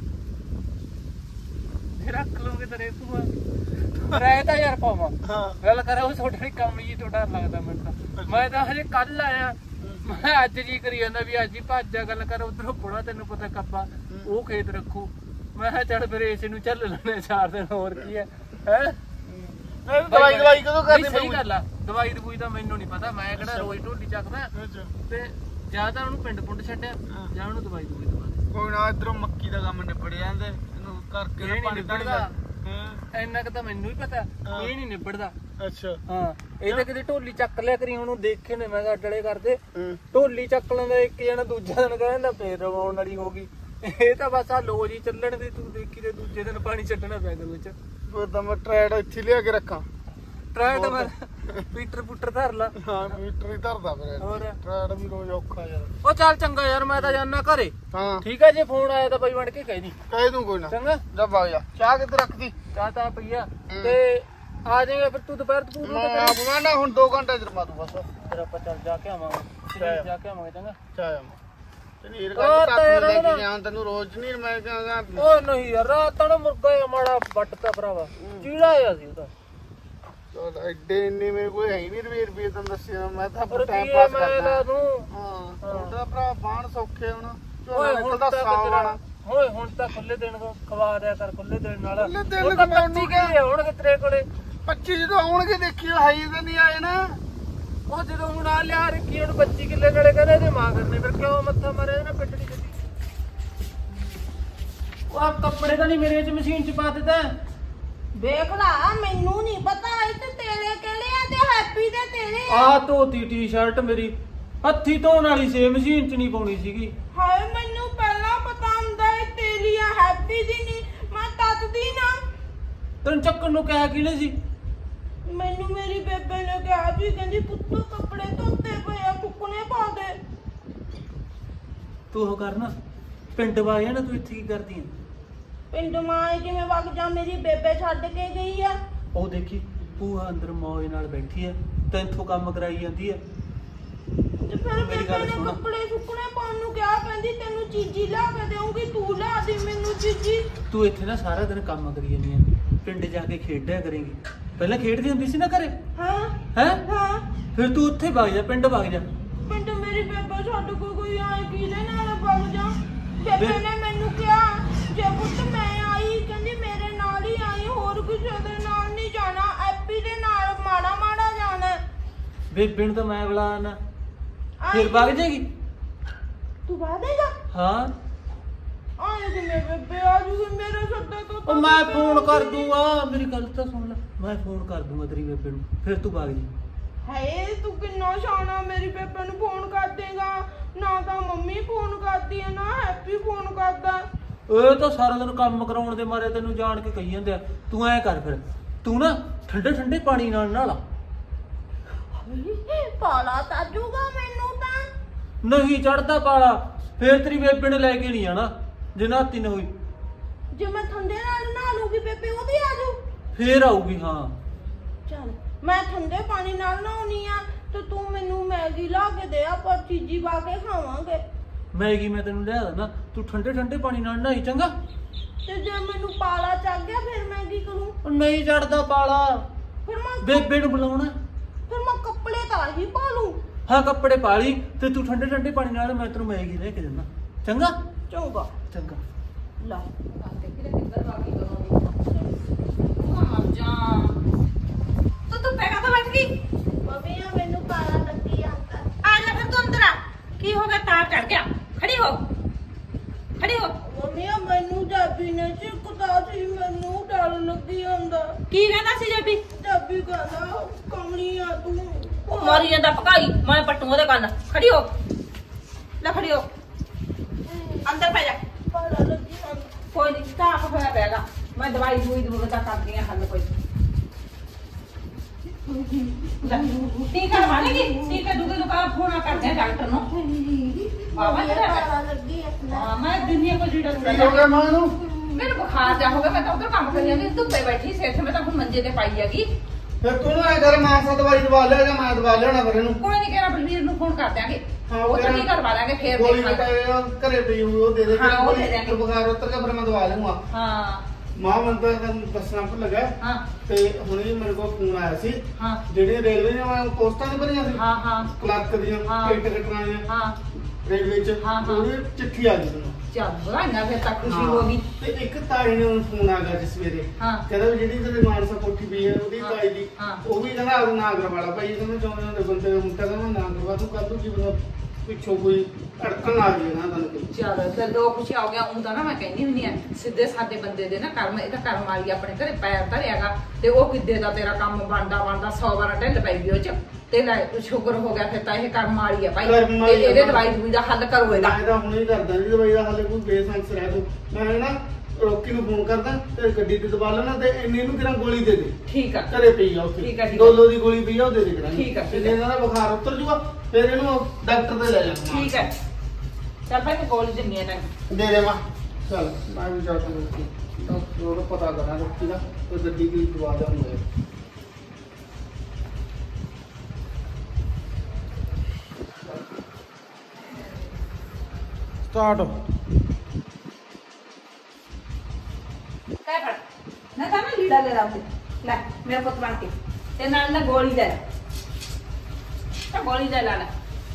ਰੱਖ ਲਓਗੇ ਤੇਰੇ ਤੂੰ ਰਹਿ ਤਾਂ ਯਾਰ ਪਾਵਾਂ ਹਾਂ ਗੱਲ ਕਰਾਂ ਉਹ ਤੁਹਾਡੇ ਕੰਮ ਜੀ ਤੋਂ ਡਰ ਲੱਗਦਾ ਮੈਨੂੰ ਤਾਂ। ਮੈਂ ਤਾਂ ਹਜੇ ਕੱਲ ਆਇਆ ਮੈਂ ਅੱਜ ਜੀ ਕਰੀ ਜਾਂਦਾ ਵੀ ਅੱਜ ਹੀ ਭੱਜ ਜਾ ਗੱਲ ਕਰ ਉਧਰੋਂ ਬੁੜਾ ਤੈਨੂੰ ਪਤਾ ਕੱਬਾ ਉਹ ਖੇਤ ਰੱਖੂ ਮੈਂ ਕਿਹਾ ਚੱਲ ਫਿਰ ਏਸੇ ਨੂੰ ਚੱਲ ਲੈਣੇ 4 ਦਿਨ ਹੋਰ ਕੀ ਹੈ ਦਵਾਈ ਕਦੋਂ ਕਰਨੀ ਸਹੀ ਗੱਲ ਆ ਦਵਾਈ ਦਵੂਈ ਤਾਂ ਮੈਨੂੰ ਨਹੀਂ ਪਤਾ ਮੈਂ ਕਿਹੜਾ ਰੋਜ਼ ਢੋਲੀ ਚੱਕਦਾ ਤੇ ਜਾਂ ਤਾਂ ਉਹਨੂੰ ਪਿੰਡ ਪੁੰਡ ਛੱਡਿਆ ਜਾਂ ਉਹਨੂੰ ਦਵਾਈ ਦਵੂਈ ਦਵਾ ਦੇ। ਕੋਈ ਨਾ ਇਧਰੋਂ ਮੱਕੀ ਦਾ ਕੰਮ ਨਿਬੜ ਜਾਂਦੇ ਇਹਨੂੰ ਕਰਕੇ ਇਹ ਨੀ ਪਾਣੀ ਨਿਬੜਦਾ। ਹਾਂ ਇੰਨਾ ਕੁ ਤਾਂ ਮੈਨੂੰ ਵੀ ਪਤਾ ਇਹ ਨਹੀਂ ਨਿਬੜਦਾ। ਅੱਛਾ ਹਾਂ ਇਹ ਤਾਂ ਕਿਤੇ ਢੋਲੀ ਚੱਕ ਲਿਆ ਕਰੀ ਉਹਨੂੰ ਦੇਖੇ ਨੇ ਮੈਂ ਕਿਹਾ ਡਲੇ ਕਰਦੇ ਹੂੰ ਢੋਲੀ ਚੱਕ ਲੈਂਦਾ ਇੱਕ ਜਣਾ ਦੂਜਾ ਦਿਨ ਕਹਿੰਦਾ ਫੇਰ ਰਵਾਉਣ ਵਾਲੀ ਹੋ ਗਈ। ਇਹ ਤਾਂ ਬਸ ਆ ਲੋ ਜੀ ਚੱਲਣ ਦੀ ਤੂੰ ਦੇਖੀ ਤੇ ਦੂਜੇ ਦਿਨ ਪਾਣੀ ਛੱਡਣਾ ਪੈ ਗਿਆ ਵਿੱਚ ਫਿਰ ਤਾਂ ਮੈਂ ਟਰੈਡ ਇੱਥੇ ਲਿਆ ਕੇ ਰੱਖਾਂ। ਟਰਾਈ ਤਾਂ ਮੈਂ ਪੀਟਰ ਪੁੱਟਰ ਧਰ ਲਾ। ਹਾਂ ਮੀਟਰ ਹੀ ਧਰਦਾ ਫਿਰ ਹੋਰ ਟਰੈਡ ਵੀ ਰੋਜ਼ ਔਖਾ ਯਾਰ। ਉਹ ਚੱਲ ਚੰਗਾ ਯਾਰ ਮੈਂ ਤਾਂ ਜਾਣਾ ਘਰੇ। ਹਾਂ ਠੀਕ ਹੈ ਜੇ ਫੋਨ ਆਇਆ ਤਾਂ ਬਈ ਬਣ ਕੇ ਕਹਿ ਦੀ ਕਹਿ ਦੂੰ ਕੋਈ ਨਾ ਚੰਗਾ। ਜਾ ਵਗ ਜਾ ਚਾਹ ਕਿੱਥੇ ਰੱਖਦੀ ਚਾਹ ਤਾਂ ਪਈਆ ਤੇ ਆ ਜਾਏਗਾ ਫਿਰ ਤੂੰ ਦੁਪਹਿਰ ਤੂੰ ਮੈਂ ਆਪ ਮੈਂ ਨਾ ਹੁਣ 2 ਘੰਟੇ ਚ ਰਮਾ ਦੂੰ ਬਸ ਫਿਰ ਆਪਾਂ ਚੱਲ ਜਾ ਕੇ ਆਵਾਂਗੇ ਜਾ ਕੇ ਆਵਾਂਗੇ ਚੰਗਾ। ਚਾਹ ਤਨੀਰ ਉਹ ਕਰ ਤਾਂ ਤੱਕ ਯਾਰ ਲੈ ਉਹਦਾ- ਕੇ ਜਾਣ ਤੈਨੂੰ ਰੋਜ਼ ਨਹੀਂ ਮੈਂ ਕਹਾਂਗਾ। ਓ ਨਹੀਂ ਯਾਰ ਰਾਤ ਤਾਂ ਨਾ ਮੁਰਗਾ ਜਿਹਾ ਮਾੜਾ ਵੱਟਤਾ ਭਰਾਵਾ ਚੀੜਾ ਆਇਆ ਸੀ ਉਹਦਾ। ਚਲ ਐਡੇ ਇੰਨੇ ਮੇਰੇ ਕੋਲ ਹੈ ਹੀ ਨਹੀਂ ਰੁਪਏ ਤੈਨੂੰ ਦੱਸਿਆ ਮੈਂ ਤਾਂ ਪਰ ਟਾਈਮ ਕੀ ਪਾਸ ਮੈਂ ਕਰਦਾ। ਲਾ ਦੂੰ ਹਾਂ ਤੁਹਾਡਾ ਭਰਾ ਬਾਣ ਸੌਖੇ ਹੁਣ ਓਏ ਝੋਨਾ ਹੁਣ ਨਿਕਲਦਾ ਤਾਂ ਸਾਵਣ। ਓਏ ਹੁਣ ਤਾਂ ਖੁੱਲੇ ਦਿਨ ਖਵਾ ਦਿਆ ਕਰ ਖੁੱਲੇ ਦਿਨ ਨਾਲ ਖੁੱਲੇ ਦਿਨ ਹੁਣ ਤਾਂ ਖਵਾਉਣ ਨੂੰ 25 ਕਿਹੜੇ ਹੋਣਗੇ ਤੇਰੇ ਕੋਲੇ 25 ਜਦੋਂ ਆਉਣਗੇ ਦੇਖਿਓ ਹਾਈ ਤੇ ਨਹੀਂ ਆਏ ਨਾ। ਉਹ ਜਦੋਂ ਹੁਣ ਆ ਲਿਆ ਰੱਖੀ ਹੁਣ 25 ਕਿੱਲੇ ਨਾਲੇ ਕਹਿੰਦੇ ਇਹਦੇ ਮਾਂ ਕਰਨੇ ਫਿਰ ਕਿਉਂ ਮੱਥਾ ਮਾਰੇ ਨਾ ਪਿੱਟੜੀ ਗੱਡੀ। ਉਹ ਆ ਕੱਪੜੇ ਤਾਂ ਨਹੀਂ ਮੇਰੇ ਚ ਮਸ਼ੀਨ ਚ ਪਾ ਦਿੱਤਾ। ਦੇਖ ਲਾ ਮੈਨੂੰ ਨਹੀਂ ਪਤਾ ਇਹ ਤੇ ਤੇਰੇ ਕਿਹੜੇ ਆ ਤੇ ਹੈਪੀ ਦੇ ਤੇਰੇ ਆ। ਆ ਧੋਤੀ ਟੀ-ਸ਼ਰਟ ਮੇਰੀ ਹੱਥੀ ਧੋਣ ਵਾਲੀ ਸੀ ਮਸ਼ੀਨ ਚ ਨਹੀਂ ਪਾਉਣੀ ਸੀਗੀ। ਹਾਏ ਮੈਨੂੰ ਪਹਿਲਾਂ ਪਤਾ ਹੁੰਦਾ ਇਹ ਤੇਰੀ ਆ ਹੈਪੀ ਦੀ ਨਹੀਂ ਮੈਂ ਤੱਤਦੀ ਨਾ। ਤੈਨੂੰ ਚੱਕਣ ਨੂੰ ਕਿਹਾ ਕਿਹਨੇ ਸੀ? ਮੈਨੂੰ ਮੇਰੀ ਬੇਬੇ ਨੇ ਕਿਹਾ ਸੀ ਕਹਿੰਦੀ ਪੁੱਤੋ ਕੱਪੜੇ ਧੋਤੇ ਪਏ ਆ ਸੁੱਕਣੇ ਪਾ ਦੇ। ਤੂੰ ਉਹ ਕਰਨਾ ਪਿੰਡ ਵਾਇਆ ਨਾ ਤੂੰ ਇੱਥੇ ਕੀ ਕਰਦੀ ਆ? ਪਿੰਡ ਮਾਂ ਕਿਵੇਂ ਵਗ ਜਾ ਮੇਰੀ ਬੇਬੇ ਛੱਡ ਕੇ ਗਈ ਆ। ਉਹ ਦੇਖੀ ਭੂਆ ਅੰਦਰ ਮੌਜ ਨਾਲ ਬੈਠੀ ਆ ਤੈਨੂੰ ਕੰਮ ਕਰਾਈ ਜਾਂਦੀ ਆ। ਤੇ ਫਿਰ ਮੇਰੀ ਬੇਬੇ ਗੱਲ ਨੇ ਸੁਣ। ਕੱਪੜੇ ਸੁੱਕਣੇ ਪਾਉਣ ਨੂੰ ਕਿਹਾ ਕਹਿੰਦੀ ਤੈਨੂੰ ਚੀਜ਼ੀ ਲਿਆ ਕੇ ਦੇਵਾਂਗੀ ਤੂੰ ਲਿਆ ਦੇ ਮੈਨੂੰ ਚੀਜ਼ੀ। ਤੂੰ ਇੱਥੇ ਨਾ ਸਾਰਾ ਦਿਨ ਕੰਮ ਕਰੀ ਜਾਂਦੀ ਆ ਪਿੰਡ ਜਾ ਕੇ ਖੇਡਿਆ ਕਰੇਂਗੀ। ਪਹਿਲਾਂ ਖੇਡਦੀ ਹੁੰਦੀ ਸੀ ਨਾ ਘਰੇ ਹਾਂ ਹੈ ਹਾਂ ਫਿਰ ਤੂੰ ਉੱਥੇ ਵਗ ਜਾ ਪਿੰਡ ਵਗ ਜਾ। ਪਿੰਡ ਮੇਰੀ ਬੇਬੇ ਛੱਡ ਕੇ ਕੋਈ ਆਏ ਕਿਹਦੇ ਨਾਲ ਵਗ ਜਾ। ਬੇਬੇ ਬੇ- ਨੇ ਮੈਨੂੰ ਕਿਹਾ ਜੇ ਪੁੱਤ ਮੈਂ ਆਈ ਕਹਿੰਦੀ ਮੇਰੇ ਨਾਲ ਹੀ ਆਈ ਹੋਰ ਕਿਸੇ ਦੇ ਨਾਲ ਨਹੀਂ ਜਾਣਾ ਐਪੀ ਦੇ ਨਾਲ ਮਾੜਾ ਮਾੜਾ ਜਾਣਾ। ਬੇਬੇ ਨੂੰ ਤਾਂ ਮੈਂ ਬੁਲਾਣਾ ਫਿਰ ਵਗ ਜਾਏਗੀ। ਤੂੰ ਵਾਦੇਗਾ ਹਾਂ ਆਏ ਕਿ ਮੇਰੇ ਬੇਬੇ ਆ ਜੂਗੀ ਮੇਰੇ ਸੱਦੇ ਤੋਂ। ਉਹ ਮੈਂ ਫੋਨ ਕਰ ਦੂੰਗਾ ਮੇਰੀ ਗੱਲ ਤਾਂ ਸੁਣ ਲੈ ਮੈਂ ਫੋਨ ਕਰ ਦੂੰਗਾ ਤੇਰੀ ਬੇਬੇ ਨੂੰ ਫਿਰ ਤੂੰ ਵਗ ਜੀ। ਹਾਏ ਤੂੰ ਕਿੰਨਾ ਸ਼ਾਨਾ ਮੇਰੀ ਬੇਬੇ ਨੂੰ ਫੋਨ ਕਰ ਦੇਗਾ ਨਾ ਤਾਂ ਮੰਮੀ ਫੋਨ ਕਰਦੀ ਹੈ ਨਾ ਹੈਪੀ ਫੋਨ ਕਰਦਾ। ਇਹ ਤਾਂ ਸਾਰਾ ਦਿਨ ਕੰਮ ਕਰਾਉਣ ਦੇ ਮਾਰੇ ਤੈਨੂੰ ਜਾਣ ਕੇ ਕਹੀ ਜਾਂਦੇ ਆ। ਤੂੰ ਐ ਕਰ ਫਿਰ, ਤੂੰ ਨਾ ਠੰਡੇ ਠੰਡੇ ਪਾਣੀ ਨਾਲ ਨਹਾ ਪਾਲਾ ਤਾਜੂਗਾ ਮੈਨੂੰ ਤਾਂ। ਨਹੀਂ ਚੜਦਾ ਪਾਲਾ, ਫੇਰ ਤੇਰੀ ਬੇਬੇ ਨੇ ਲੈ ਕੇ ਨਹੀਂ ਆਣਾ ਜੇ ਨਹਾਤੀ ਨਾ ਹੋਈ। ਜੇ ਮੈਂ ਠੰਡੇ ਨਾਲ ਨਹਾ ਲੂਗੀ ਬੇਬੇ ਉਹਦੀ ਆ ਜਾਊ। ਫੇਰ ਆਊਗੀ। ਹਾਂ ਚੱਲ ਮੈਂ ਠੰਡੇ ਪਾਣੀ ਨਾਲ ਨਹਾਉਣੀ ਆ ਤੇ ਤੂੰ ਮੈਨੂੰ ਮੈਗੀ ਲਾ ਕੇ ਦੇ, ਆਪਾਂ ਚੀਜੀ ਪਾ ਕੇ ਖਾਵਾਂਗੇ। ਮੈਗੀ ਮੈਂ ਤੈਨੂੰ ਲਿਆ ਦਿੰਦਾ, ਤੂੰ ਠੰਡੇ ਠੰਡੇ ਪਾਣੀ ਨਾਲ ਨਹਾਈ ਚੰਗਾ। ਤੇ ਜੇ ਮੈਨੂੰ ਪਾਲਾ ਚੱਗ ਗਿਆ ਫਿਰ ਮੈਂ ਕੀ ਕਰੂੰ? ਉਹ ਨਹੀਂ ਚੜਦਾ ਪਾਲਾ, ਫਿਰ ਮੈਂ ਬੇਬੇ ਨੂੰ ਬੁਲਾਉਣਾ। ਕੱਪੜੇ ਤਾਂ ਹੀ ਪਾ ਲੂੰ। ਹਾਂ ਕੱਪੜੇ ਪਾ ਲਈ ਤੇ ਤੂੰ ਠੰਡੇ ਠੰਡੇ ਪਾਣੀ ਨਾਲ ਮੈਂ ਤੈਨੂੰ ਮੈਗੀ ਲੈ ਕੇ ਦਿੰਦਾ ਚੰਗਾ। ਚੰਗਾ ਚੰਗਾ ਲਾ ਤੇ ਕਿਹੜੇ ਕਿੱਧਰ ਬਾਕੀ ਕਰੋਗੀ ਮਰ ਜਾ ਤੂੰ ਪੈਗਾ ਤਾਂ ਬੈਠ ਗਈ ਮੰਮੀ ਆ ਮੈਨੂੰ ਪਾਲਾ ਲੱਗੀ ਆ ਆ ਲੈ ਫਿਰ ਤੂੰ ਅੰਦਰ ਆ ਕੀ ਹੋ ਗਿਆ ਤਾਰ ਚੜ ਗਿਆ ਖੜੀ ਹੋ ਮੰਮੀ ਆ ਮੈਨੂੰ ਜਾਬੀ ਨੇ ਚਿੱਕਦਾ ਸੀ, ਮੈਨੂੰ ਡਰ ਲੱਗੀ ਹੁੰਦਾ। ਕੀ ਕਹਿੰਦਾ ਸੀ ਜੱਬੀ ਜਾਬੀ ਕਹਿੰਦਾ ਕਮਲੀ ਆ ਤੂੰ। ਉਹ ਮਾਰੀ ਜਾਂਦਾ ਭਕਾਈ ਮੈਂ ਪੱਟੂ ਉਹਦੇ ਕੰਨ ਖੜੀ ਹੋ ਲੈ ਖੜੀ ਹੋ ਅੰਦਰ ਪੈ ਜਾ ਪਾਲਾ ਲੱਗੀ ਆ। ਕੋਈ ਨਹੀਂ ਸਟਾਪ ਹੋਇਆ ਪੈਗਾ ਮੈਂ ਦਵਾਈ ਦੂਈ ਤਾਂ ਕਰਦੀ ਆ ਹੱਲ ਕੋਈ ਟੀਕਾ ਲਵਾਣੇਗੀ ਟੀਕਾ ਦੂਗੇ ਨੂੰ ਕਾ ਫੋਨ ਕਰਦੇ ਆ ਡਾਕਟਰ ਨੂੰ ਬਾਬਾ ਤੇਰਾ ਪਾਲਾ ਲੱਗੀ ਆ। ਹਾਂ ਮੈਂ ਦੁਨੀਆ ਕੋ ਜਿਹੜਾ ਕੀ ਹੋ ਗਿਆ ਮਾਂ ਨੂੰ? ਮੈਨੂੰ ਬੁਖਾਰ ਜਾ ਹੋ ਗਿਆ ਮੈਂ ਤਾਂ ਉਧਰ ਕੰਮ ਕਰੀ ਜਾਂਦੀ ਧੁੱਪੇ ਬੈਠੀ ਸੀ ਇੱਥੇ ਮੈਂ ਤਾਂ ਹੁਣ ਮੰਜੇ ਤੇ ਪਾਈ ਹੈਗੀ ਫਿਰ ਤੂੰ ਨਾ ਕਰ ਮਾਂ ਸਾ ਦਵਾਈ ਦਵਾ ਲਿਆ ਜਾਂ ਮੈਂ ਦਵਾ ਲਿਆਣਾ ਫਿਰ ਇਹਨੂੰ। ਕੋਈ ਨਹੀਂ ਕਿਹਾ ਬਲਵੀਰ ਨੂੰ ਫੋਨ ਕਰ ਦਿਆਂਗੇ ਹਾਂ, ਉਹ ਤਾਂ ਫਿਰ ਕੀ ਕਰਵਾ ਦਾਂਗੇ ਫੇਰ ਗੋਲੀ ਦੇਖਾਂਗੇ ਬਟਾਏ ਘਰੇ ਪਈ ਹੋਈ ਉਹ ਦੇ ਦੇ। ਹਾਂ, ਉਹ ਦੇ ਦਿਆਂਗੇ। ਬੁਖਾਰ ਉਤਰ ਗਿਆ ਫਿਰ ਮੈਂ ਦਵਾ ਲੂੰਗਾ। ਹਾਂ ਮਾਂ ਮੈਨੂੰ ਤਾਂ ਤੈਨੂੰ ਦੱਸਣਾ ਭੁੱਲ ਲੱਗਾ ਹਾਂ ਤੇ ਹੁਣੇ ਮੇਰੇ ਕੋਲ ਫੋਨ ਆਇਆ ਸੀ ਹਾਂ ਜਿਹੜੇ ਰੇਲਵੇ ਨੇ ਮੈਂ ਪੋਸਟਾਂ ਨਹੀਂ ਭਰੀਆਂ ਸੀ ਹਾਂ ਹਾਂ ਕਲਰਕ ਦੀਆਂ ਹਾਂ। ਟਿਕਟ ਕਟਾਉਣੀਆਂ ਹਾਂ ਰੇਲਵੇ ਚ ਹਾਂ, ਹਾਂ। ਉਹਦੀ ਚਿੱਠੀ ਆ ਗਈ ਮੈਨੂੰ। ਚੱਲ ਬੁਲਾਈਆਂ ਫਿਰ ਤਾਂ ਖੁਸ਼ੀ ਹਾਂ। ਹੋ ਗਈ ਤੇ ਇੱਕ ਤਾਈ ਨੇ ਫੋਨ ਆ ਗਿਆ ਜਿਸ ਸਵੇਰੇ ਹਾਂ ਕਹਿੰਦਾ ਵੀ ਜਿਹੜੀ ਤੇਰੇ ਮਾਨਸਾ ਕੋਠੀ ਪਈ ਹੈ ਉਹਦੀ ਹਾਂ, ਤਾਈ ਦੀ ਹਾਂ। ਉਹ ਵੀ ਕਹਿੰਦਾ ਆਪ ਨਾ ਕਰਵਾਲਾ ਭਾਈ ਕਹਿੰਦਾ ਚਾਹੁੰਦੇ ਹੁੰਦੇ ਬੰਦੇ ਦਾ ਮੁੰਡਾ ਕਹਿੰਦਾ ਨਾ ਕਰਵਾ ਤੂੰ ਕੱਲ ਨੂੰ ਕੀ ਪਤਾ ਪਿੱਛੋਂ ਕੋਈ ਅੜਕਣ ਆ ਜਾਏ ਨਾ ਤੁਹਾਨੂੰ ਕੋਈ। ਚਲ ਤੇ ਲੋਕ ਖੁਸ਼ੀ ਹੋ ਗਿਆ ਹੁੰਦਾ ਨਾ ਮੈਂ ਕਹਿੰਦੀ ਹੁੰਦੀ ਆ ਸਿੱਧੇ ਸਾਡੇ ਬੰਦੇ ਦੇ ਨਾ ਕਰਮ ਇਹ ਤਾਂ ਕਰਮ ਵਾਲੀ ਆਪਣੇ ਘਰੇ ਪੈਰ ਧਰਿਆਗਾ ਤੇ ਉਹ ਕਿੱਦੇ ਦਾ ਤੇਰਾ ਕੰਮ ਬਣਦਾ 100 ਵਾਰ ਢਿੱਲ ਪਈ ਵੀ ਉਹ ਚ ਤੇ ਲੈ ਸ਼ੁਕਰ ਹੋ ਗਿਆ ਫਿਰ ਤਾਂ ਇਹ ਕਰਮ ਵਾਲੀ ਆ ਭਾਈ ਕਰਮ ਤੇ ਵਾਲੀ ਆ। ਇਹਦੇ ਦਵਾਈ ਦੂਈ ਦਾ ਹੱਲ ਕਰੋ ਇਹਦਾ ਮੈਂ ਤਾਂ ਹੁਣੇ ਹੀ ਕਰਦਾ ਜੀ ਦਵਾਈ ਦਾ ਹਾਲੇ ਕੋਈ ਬੇਸੰਸ ਰਹਿ ਤੂੰ ਮੈਂ ਨਾ ਰੋਕੀ ਨੂੰ ਫੋਨ ਕਰਦਾ ਤੇ ਗੱਡੀ ਤੇ ਦਬਾ ਲੈਣਾ ਤੇ ਇੰਨੇ ਨੂੰ ਕਿਰਾਂ ਗੋਲੀ ਦੇ ਦੇ ਠੀਕ ਆ ਘਰੇ ਪਈ ਆ ਉੱਥੇ ਠੀਕ ਆ, ਠੀਕ ਆ। ਡੋਲੋ ਦੀ ਗੋਲੀ ਪਈ ਆ ਉਹ ਦੇ ਦੇ ਕਰਾਂਗੇ ਠੀਕ ਆ, ਠੀਕ ਆ। ਤੇ ਜੇ ਇਹਦਾ ਬੁਖਾਰ ਉਤਰ ਜੂਗਾ ਫਿਰ ਇਹਨੂੰ ਡਾਕਟਰ ਤੇ ਲੈ ਜਾਣਾ ਠੀਕ ਹੈ ਚੱਲ ਭਾਈ ਮੈਂ ਗੋਲੀ ਦਿੰਨੀ ਆ ਤੈਨੂੰ ਦੇ ਦੇ ਮਾਂ ਚੱਲ ਮੈਂ ਵੀ ਜਾ ਸਕਦਾ ਉਹ ਪਤਾ ਕਰਾਂ ਰੋਕੀ ਦਾ ਤੇ ਗੱਡੀ ਦੀ ਦਵਾ ਦੇਵਾਂਗੇ ਸਟਾਰਟ ਕਹਿ ਫੜ ਨਾ ਤਾਂ ਮੈਂ ਲੀੜਾ ਲੈ ਰਾਉਂ ਲੈ ਮੇਰੇ ਪੁੱਤ ਬਣ ਕੇ ਤੇ ਨਾਲ ਨਾ ਗੋਲੀ ਲੈ ਤਾਂ ਗੋਲੀ ਲੈ ਲੈ